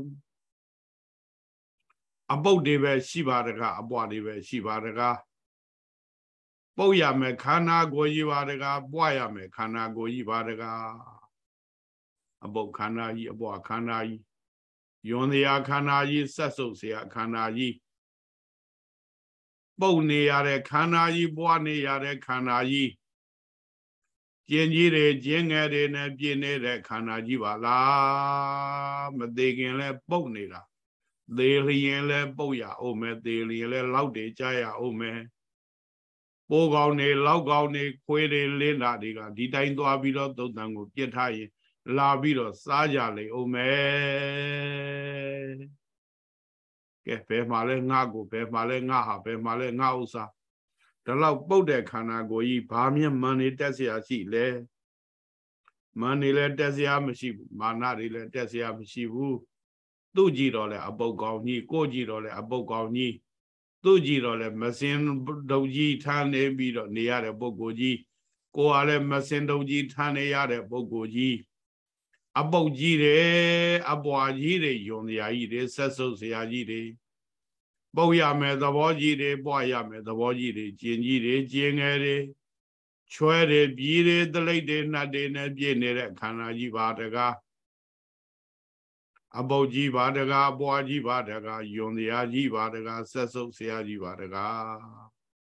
အပုတ်တွေပဲရှိပါတကားအပွားတွေပဲရှိပါတကားပုတ်ရမယ်ခန္ဓာကိုယ်ကြီးပါတကားပွားရမယ်ခန္ဓာကိုယ်ကြီးပါတကားအပုတ်ခန္ဓာကြီးအပွားခန္ဓာကြီးယွန်တရားခန္ဓာကြီးဆက်စုပ်เสียခန္ဓာကြီးပုတ်နေရတဲ့ခန္ဓာကြီးပွားနေရတဲ့ခန္ဓာကြီးကျင်ကြီးတွေကျင်ငယ်တွေနဲ့ပြည့်နေတဲ့ခန္ဓာကြီးပါလားမသေးခင်လဲပုတ်နေတာသေးလျင်လဲပုတ်ရအောင်မယ်သေးလျင်လဲလောက်တွေကြားရအောင်မယ်ပိုးကောင်းတွေလောက်ကောင်းတွေခွေးတွေလင်းတာတွေကဒီတိုင်းသွားပြီးတော့သုတ်တန်ကိုပြစ်ထားရင်လာပြီးတော့စားကြလေအောင်မယ်ကဲဘယ်မှာလဲငါကိုဘယ်မှာလဲငါဟာဘယ်မှာလဲငါဥစ္စာဒါလောက်ပုတ်တဲ့ခန္ဓာကိုယ်ကြီးဘာမြတ်မှန်နေတက်เสียရှိလဲမှန်နေလဲတက်เสียမရှိဘူးမာနတွေလဲတက်เสียမရှိဘူးသူ့ကြည့်တော့လဲအပုတ်ကောင်းကြီးကိုကြည့်တော့လဲအပုတ်ကောင်းကြီးသူ့ကြည့်တော့လဲမစင်ဒုံကြီးထမ်းနေပြီးတော့နေရတဲ့ပုဂ္ဂိုလ်ကြီးကိုကလည်းမစင်ဒုံကြီးထမ်းနေရတဲ့ပုဂ္ဂိုလ်ကြီးအပုတ်ကြီးတယ်အပွားကြီးတွေယုံတရားကြီးတွေဆက်ဆုပ်စရာကြီးတွေပုတ်ရမယ်သဘောကြီးတွေပွားရမယ်သဘောကြီးတွေကျင်ကြီးတွေကျင်ငယ်တွေချွဲတွေပြည်တွေသလိပ်တွေနှတ်တွေနဲ့ပြည့်နေတဲ့ခန္ဓာကြီးပါတကားအပုတ်ကြီးပါတကားအပွားကြီးပါတကားယွန်တရားကြီးပါတကားဆက်ဆုပ်စရာကြီးပါတကား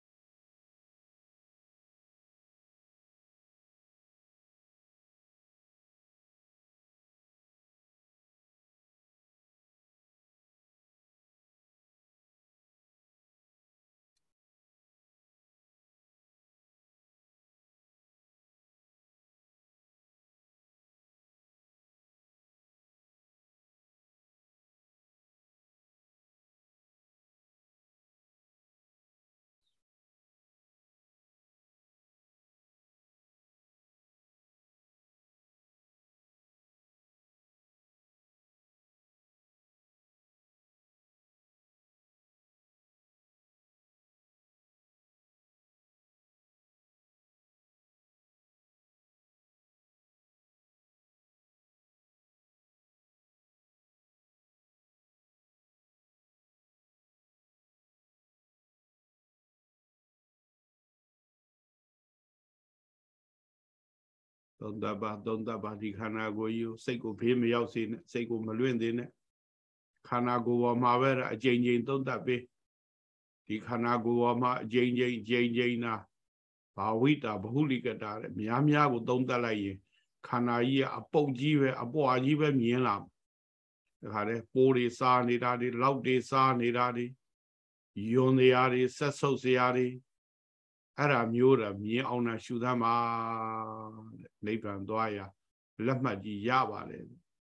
သုံးသပ်ပါဒီခန္ဓာကိုယ်ကြီးစိတ်ကိုဖေးမရောက်စေနဲ့စိတ်ကိုမလွင့်သေးနဲ့ခန္ဓာကိုယ်ပေါ်မှာပဲအကြိမ်ကြိမ်သုံးသပ်ပေးဒီခန္ဓာကိုယ်ပေါ်မှာအကြိမ်ကြိမ်နာဘာဝိတာဘဟုလိကတာတဲ့များကိုသုံးသပ်လိုက်ရင်ခန္ဓာကြီးကအပုတ်ကြီးပဲအပွားကြီးပဲမြင်လာဒါခါတဲ့ပိုးတွေစားနေတာတွေလောက်တွေစားနေတာတွေယွန်တရားတွေဆက်ဆုပ်စရာတွေအဲ့ဒါမျိုးတာမြင်အောင်တာရှုသမ်းပါတဲ့နိဗ္ဗာန်သွားရလက်မှတ်ကြီးရပါတယ်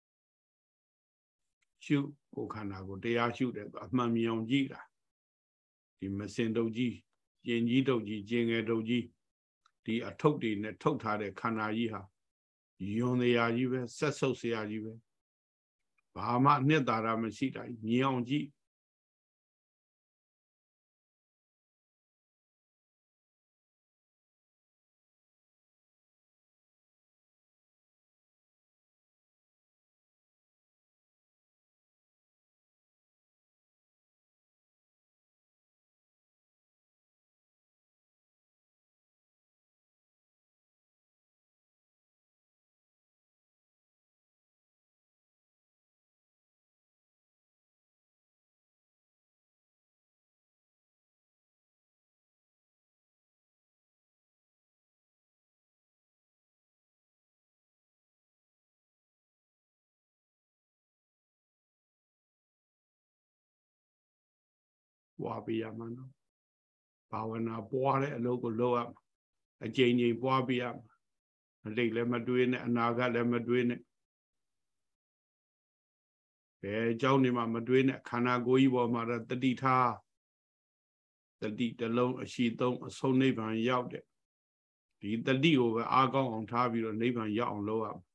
ရှုကိုခန္ဓာကိုတရားရှုတယ်အမှန်မြင်အောင်ကြည့်တာဒီမစင်တုပ်ကြီးကျင်ကြီးတုပ်ကြီးကျင်ငယ်တုပ်ကြီးဒီအထုပ်တွေနဲ့ထုတ်ထားတဲ့ခန္ဓာကြီးဟာယွန်တရားကြီးပဲဆက်ဆုပ်စရာကြီးပဲဘာမှအနှစ်သာရမရှိတာမြင်အောင်ကြည့်ပွားပေးရမှာနော်ဘာဝနာပွားတဲ့အလုပ်ကိုလုပ်ရမှာအကျဉ်းချင်းပွားပေးရမှာအတိတ်လည်းမတွေးနဲ့အနာဂတ်လည်းမတွေးနဲ့ဘယ်အကြောင်းနေမှမတွေးနဲ့ခန္ဓာကိုယ်ကြီးပေါ်မှာတော့တတိထားတတိတလုံးအရှိသုံးအဆုံးနိဗ္ဗာန်ရောက်တဲ့ဒီတတိကိုပဲအားကောင်းအောင်ထားပြီးတော့နိဗ္ဗာန်ရောက်အောင်လုပ်ရမှာ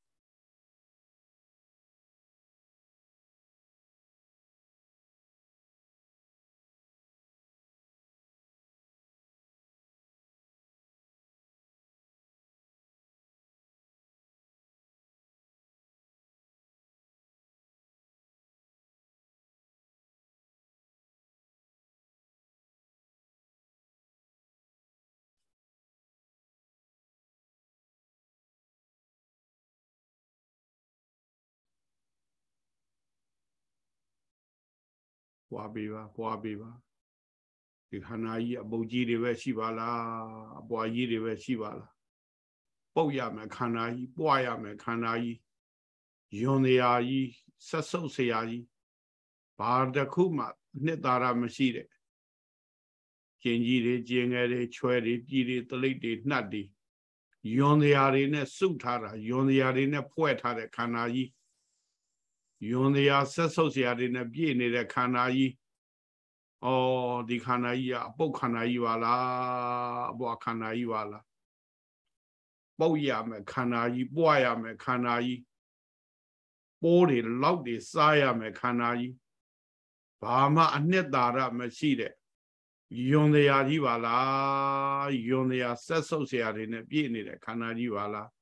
ပွားပေးပါပွားပေးပါဒီခန္ဓာကြီးအပုပ်ကြီးတွေပဲရှိပါလားအပွားကြီးတွေပဲရှိပါလားပုတ်ရမယ်ခန္ဓာကြီးပွားရမယ်ခန္ဓာကြီးယွန်တရားကြီးဆက်ဆုပ်เสียကြီးဘာတစ်ခုမှနှစ်သာရမရှိတဲ့ကျင်ကြီးတွေကျင်ငယ်တွေချွဲတွေပြည်တွေတလိပ်တွေနှက်တွေယွန်တရားတွေနဲ့စုထားတာယွန်တရားတွေနဲ့ဖွဲ့ထားတဲ့ခန္ဓာကြီးယွန်တရားဆက်ဆုပ်เสียတွေနဲ့ပြည့်နေတဲ့ခန္ဓာကြီးဩဒီခန္ဓာကြီးကအပုတ်ခန္ဓာကြီးပါလားအပွားခန္ဓာကြီးပါလားပုတ်ရမယ်ခန္ဓာကြီးပွားရမယ်ခန္ဓာကြီးပိုးတွေလောက်တွေစားရမယ်ခန္ဓာကြီးဘာမှအနှစ်သာရမရှိတဲ့ယွန်တရားကြီးပါလားယွန်တရားဆက်ဆုပ်เสียတွေနဲ့ပြည့်နေတဲ့ခန္ဓာကြီးပါလား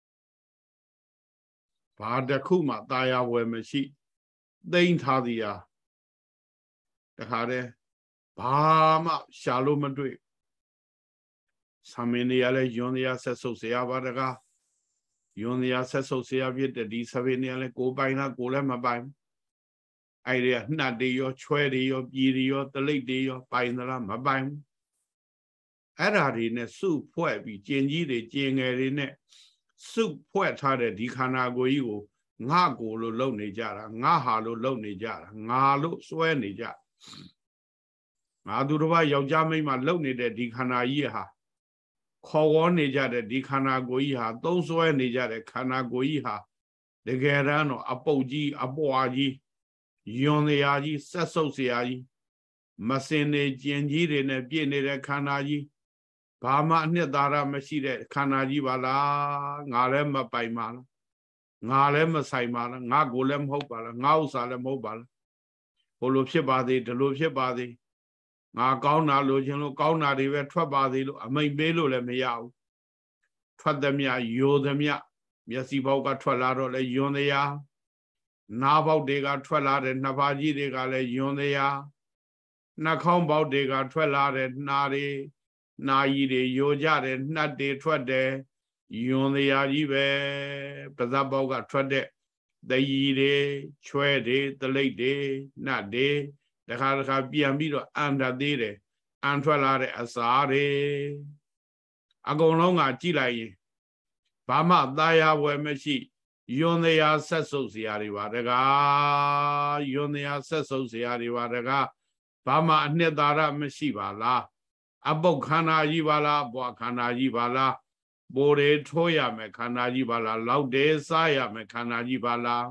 ဘာတစ်ခုမှตายဝယ်မရှိသိမ့်ထားသည်ဟာတခါတည်းဘာမှရှာလို့မတွေ့သမင်းတွေကလည်းယွန်တရားဆက်ဆုပ်เสียပါတကားယွန်တရားဆက်ဆုပ်เสียဖြစ်တဲ့ဒီသမင်းတွေကလည်းကိုယ်ပိုင်လားကိုယ်လည်းမပိုင်အဲ့ဒီကနှတ်တွေရောချွဲတွေရောပြည်တွေရောတလိပ်တွေရောပိုင်သလားမပိုင်အဲ့ဓာတွေနဲ့စုဖွဲ့ပြီးကျင်ကြီးတွေကျင်ငယ်တွေနဲ့စုဖွဲ့ထားတဲ့ဒီခန္ဓာကိုယ်ကြီးကိုငါကိုလို့လုပ်နေကြတာငါဟာလို့လုပ်နေကြတာငါလို့စွဲနေကြငါသူတစ်ပါးယောက်ျားမိန်းမလုပ်နေတဲ့ဒီခန္ဓာကြီးဟာခေါ်ဝေါ်နေကြတဲ့ဒီခန္ဓာကိုယ်ကြီးဟာသုံးစွဲနေကြတဲ့ခန္ဓာကိုယ်ကြီးဟာတကယ်တမ်းတော့အပုတ်ကြီးအပွားကြီးယွန်တရားကြီးဆက်ဆုပ်เสียကြီးမစင်နေကျင်ကြီးတွေနဲ့ပြည့်နေတဲ့ခန္ဓာကြီးဘာမှအနှစ်သာရမရှိတဲ့ခန္ဓာကြီးပါလားငါလည်းမပိုင်ပါလားငါလည်းမဆိုင်ပါလားငါကိုလည်းမဟုတ်ပါလားငါဥစ္စာလည်းမဟုတ်ပါလားဘလို့ဖြစ်ပါသေးဒီလိုဖြစ်ပါသေးငါကောင်းတာလို့ခြင်းလို့ကောင်းတာတွေပဲထွက်ပါသေးလို့အမိန်ပေးလို့လည်းမရဘူးထွက်သမျှယိုသမျှမျက်စိပေါက်ကထွက်လာတော့လဲယွန်တရားနားပေါက်တွေကထွက်လာတဲ့နှစ်ပါးကြီးတွေကလည်းယွန်တရားနှာခေါင်းပေါက်တွေကထွက်လာတဲ့နှာတွေနာယီတွေယိုကြတယ်နှက်တွေထွက်တယ်ယွန်တရားကြီးပဲပါးစပ်ပေါက်ကထွက်တဲ့တယီတွေချွဲတွေတလိပ်တွေနှက်တွေတခါတခါပြန်ပြီးတော့အန်တသေးတယ်အန်ထွက်လာတဲ့အစာတွေအကုန်လုံးကကြည့်လိုက်ရင်ဘာမှသာယာဝယ်မရှိယွန်တရားဆက်ဆုပ်เสียတွေပါတကားယွန်တရားဆက်ဆုပ်เสียတွေပါတကားဘာမှအနှစ်သာရမရှိပါလားအပုတ်ခန္ဓာကြီးပါလားဘွားခန္ဓာကြီးပါလားပိုးတွေထိုးရမယ်ခန္ဓာကြီးပါလားလောက်တယ်စားရမယ်ခန္ဓာကြီးပါလား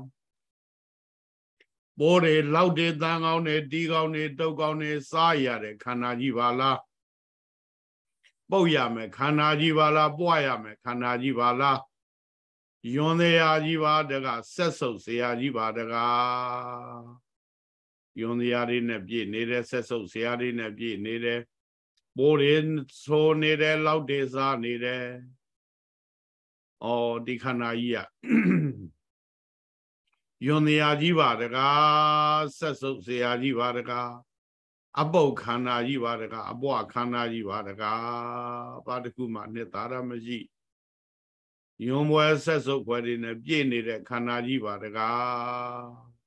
ပိုးတွေလောက်တယ်တန်ကောင်းတွေတီးကောင်းတွေတုတ်ကောင်းတွေစားရတဲ့ခန္ဓာကြီးပါလားပုတ်ရမယ်ခန္ဓာကြီးပါလားပွားရမယ်ခန္ဓာကြီးပါလားယွန်တရားကြီးပါတကဆက်ဆုပ်เสียကြီးပါတကားယွန်တရားတွေနဲ့ပြည့်နေတဲ့ဆက်ဆုပ်เสียတွေနဲ့ပြည့်နေတယ်ပိုးတွေဆိုနေတယ်လောက်တွေစားနေတယ်ဩဒီခန္ဓာကြီးကယွန်တရားကြီးပါတကားဆက်ဆုပ်เสียကြီးပါတကားအပုတ်ခန္ဓာကြီးပါတကားအပွားခန္ဓာကြီးပါတကားဘာတစ်ခုမှနှစ်သာရမရှိယွန်ပွဲဆက်ဆုပ်ပွဲတွေနဲ့ပြည့်နေတဲ့ခန္ဓာကြီးပါတကား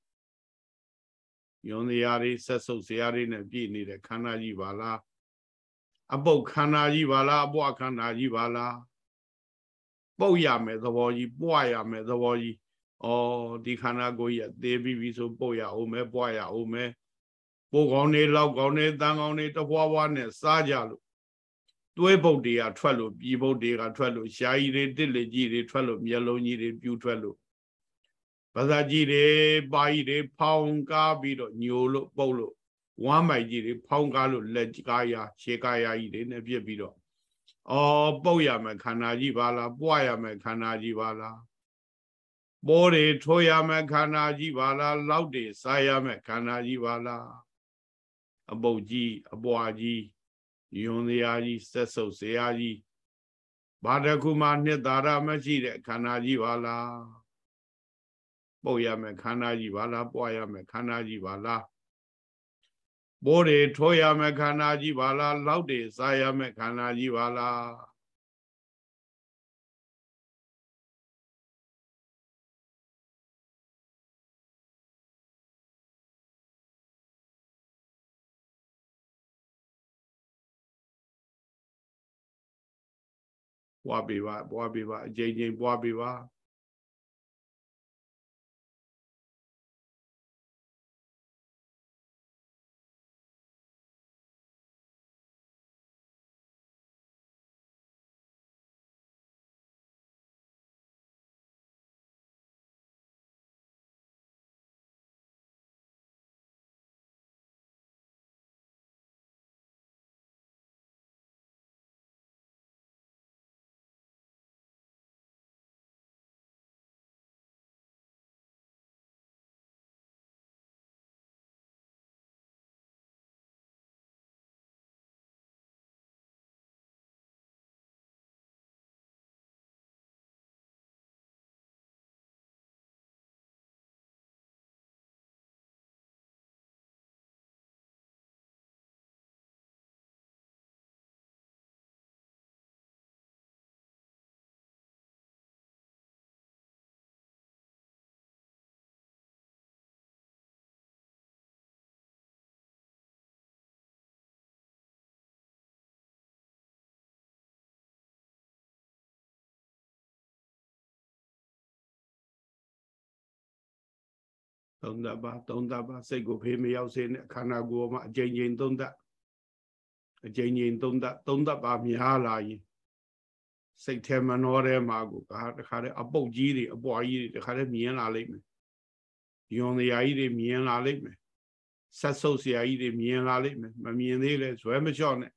ယွန်တရားတွေဆက်ဆုပ်เสียတွေနဲ့ပြည့်နေတဲ့ခန္ဓာကြီးပါလားအပုတ်ခန္ဓာကြီးပါလားအပွားခန္ဓာကြီးပါလားပုတ်ရမယ်သဘောကြီးပွားရမယ်သဘောကြီးဩဒီခန္ဓာကိုယ်ကြီးသေပြီးပြီဆိုပုတ်ရအောင်မယ်ပွားရအောင်မယ်ပိုးကောင်းနေလောက်ကောင်းနေတန်ကောင်းနေတပွားပွားနဲ့စားကြလို့သွေးပုတ်တွေကထွက်လို့ပြည်ပုတ်တွေကထွက်လို့ရှားကြီးတွေတစ်လက်ကြီးတွေထွက်လို့မျက်လုံးကြီးတွေပြူထွက်လို့ပါးစပ်ကြီးတွေပါးကြီးတွေဖောင်းကားပြီးတော့ညိုလို့ပုတ်လို့ဝမ်းမိုက်ကြီးတွေဖောင်းကားလို့လက်ကားရရှေးကားရကြီးတွေနဲ့ပြစ်ပြီးတော့အော်ပုတ်ရမယ်ခန္ဓာကြီးပါလားပွားရမယ်ခန္ဓာကြီးပါလားပိုးတွေထိုးရမယ်ခန္ဓာကြီးပါလားလောက်တွေစားရမယ်ခန္ဓာကြီးပါလားအပုတ်ကြီးအပွားကြီးယွန်စရာကြီးဆက်ဆုပ်စရာကြီးဘာတစ်ခုမှနှစ်သာရမရှိတဲ့ခန္ဓာကြီးပါလားပုတ်ရမယ်ခန္ဓာကြီးပါလားပွားရမယ်ခန္ဓာကြီးပါလားပိုးတွေထိုးရမယ်ခန္ဓာကြီးပါလားလောက်တွေစားရမယ်ခန္ဓာကြီးပါလားပွားပေးပါပွားပေးပါအကြိမ်ကြိမ်ပွားပေးပါသုံးသပ်ပါသုံးသပ်ပါစိတ်ကိုဖေးမရောက်စေနဲ့ခန္ဓာကိုယ်မှာအကြိမ်ကြိမ်သုံးသပ်အကြိမ်ကြိမ်သုံးသပ်ပါများလာရင်စိတ်ထဲမနှောထဲမှာကိုတခါတည်းအပုတ်ကြီးတွေအပွားကြီးတွေတခါတည်းမြင်လာလိမ့်မယ်ယွန်စရာကြီးတွေမြင်လာလိမ့်မယ်ဆက်ဆုပ်စရာကြီးတွေမြင်လာလိမ့်မယ်မမြင်သေးလဲဇွဲမလျှော့နဲ့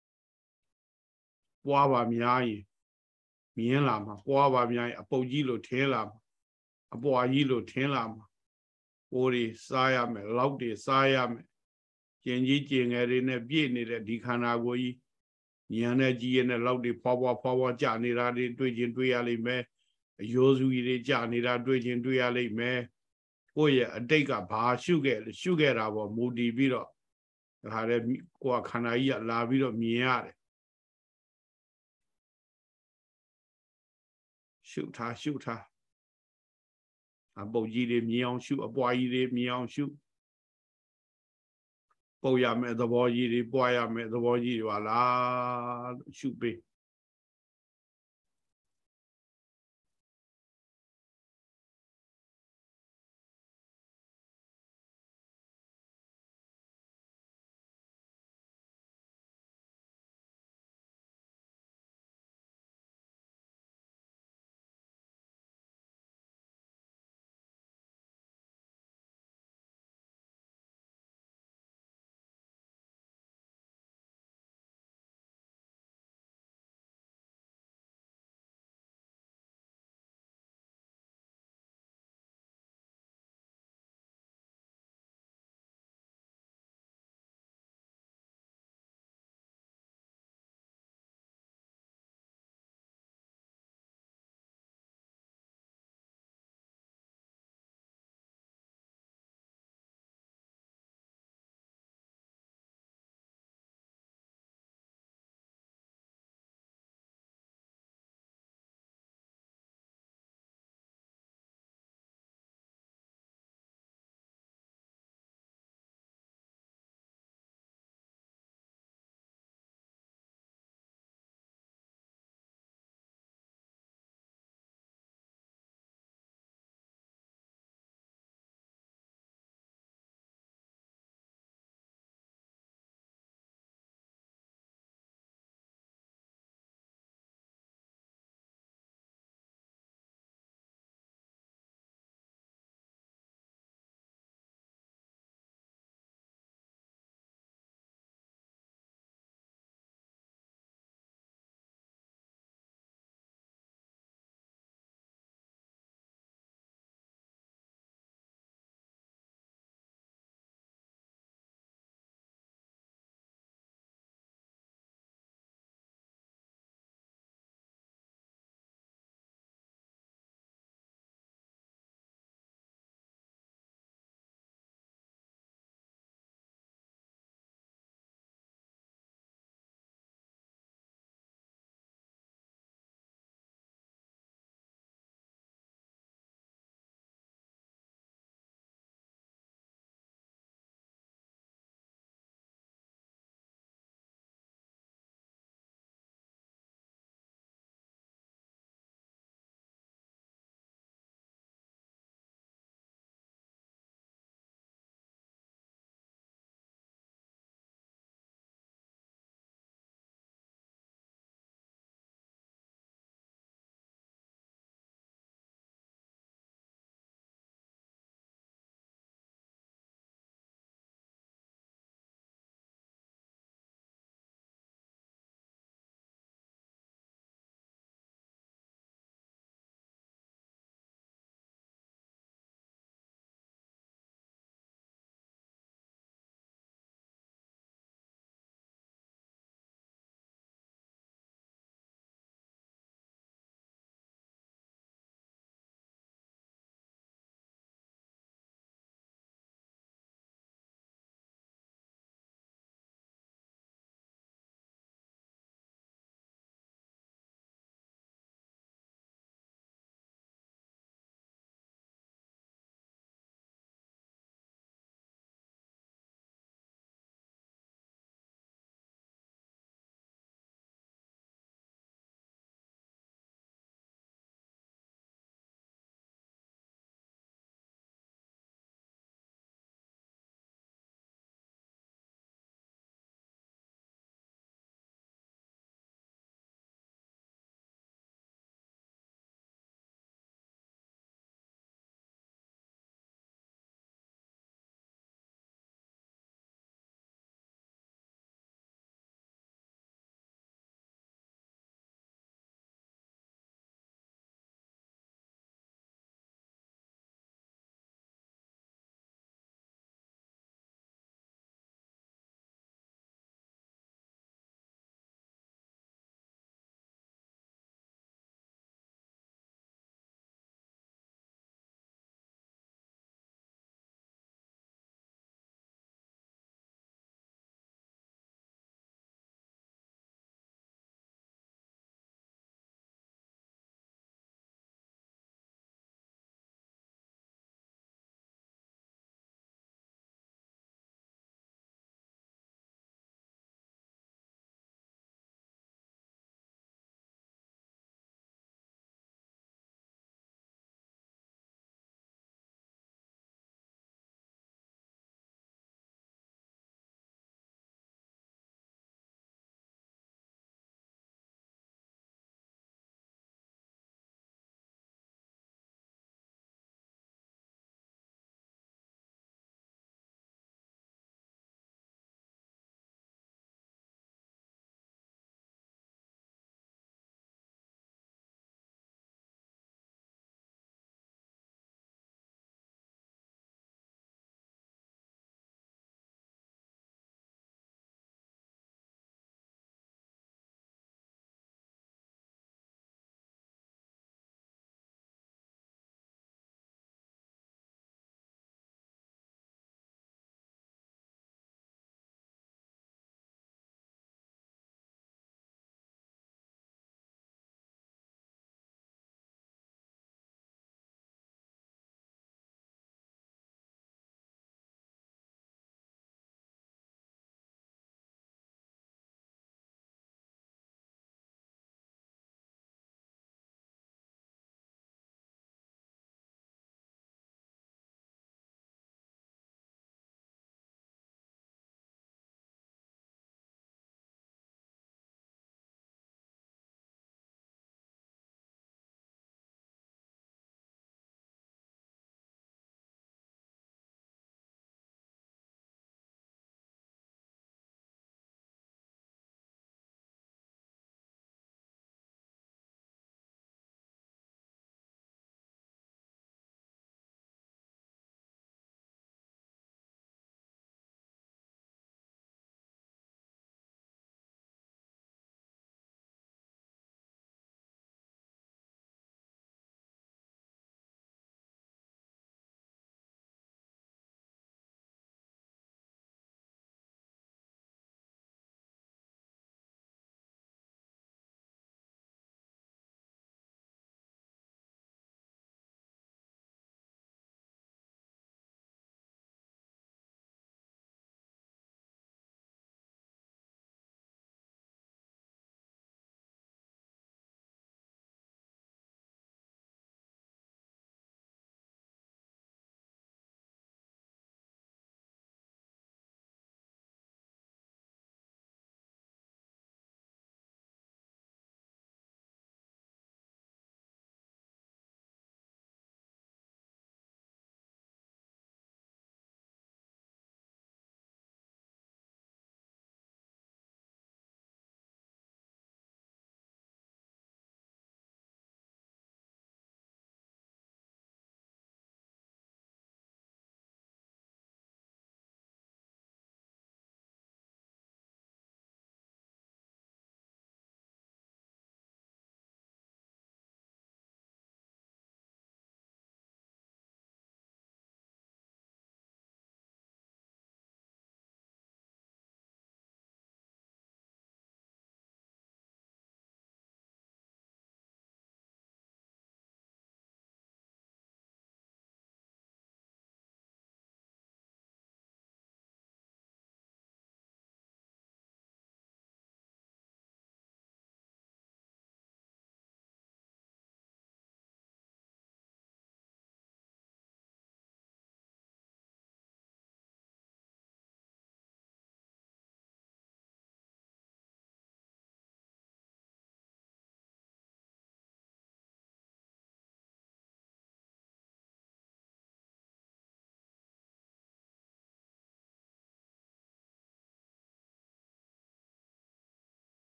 ပွားပါများရင်မြင်လာမှာပွားပါများရင်အပုတ်ကြီးလို့ထင်လာမှာအပွားကြီးလို့ထင်လာမှာပိုးတွေစားရမယ်လောက်တွေစားရမယ်ကျင်ကြီးကျင်ငယ်တွေနဲ့ပြည့်နေတဲ့ဒီခန္ဓာကိုယ်ကြီးဉာဏ်နဲ့ကြီးရတဲ့လောက်တွေဖွာဖွာကြာနေတာတွေတွေ့ချင်းတွေ့ရလိမ့်မယ်အယိုးစုကြီးတွေကြာနေတာတွေ့ချင်းတွေ့ရလိမ့်မယ်ကိုယ့်ရဲ့အတိတ်ကဘာရှုခဲ့တာပေါ့မူတည်ပြီးတော့ဒါလည်းကိုယ်ခန္ဓာကြီးကလာပြီးတော့မြင်ရတယ်ရှုထားအပုတ်ကြီးတွေမြင်အောင်ရှုအပွားကြီးတွေမြင်အောင်ရှုပုတ်ရမယ်သဘောကြီးတွေပွားရမယ်သဘောကြီးတွေပါလားရှုပေး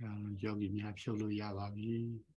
ယောဂီများဖြုတ်လို့ရပါပြီ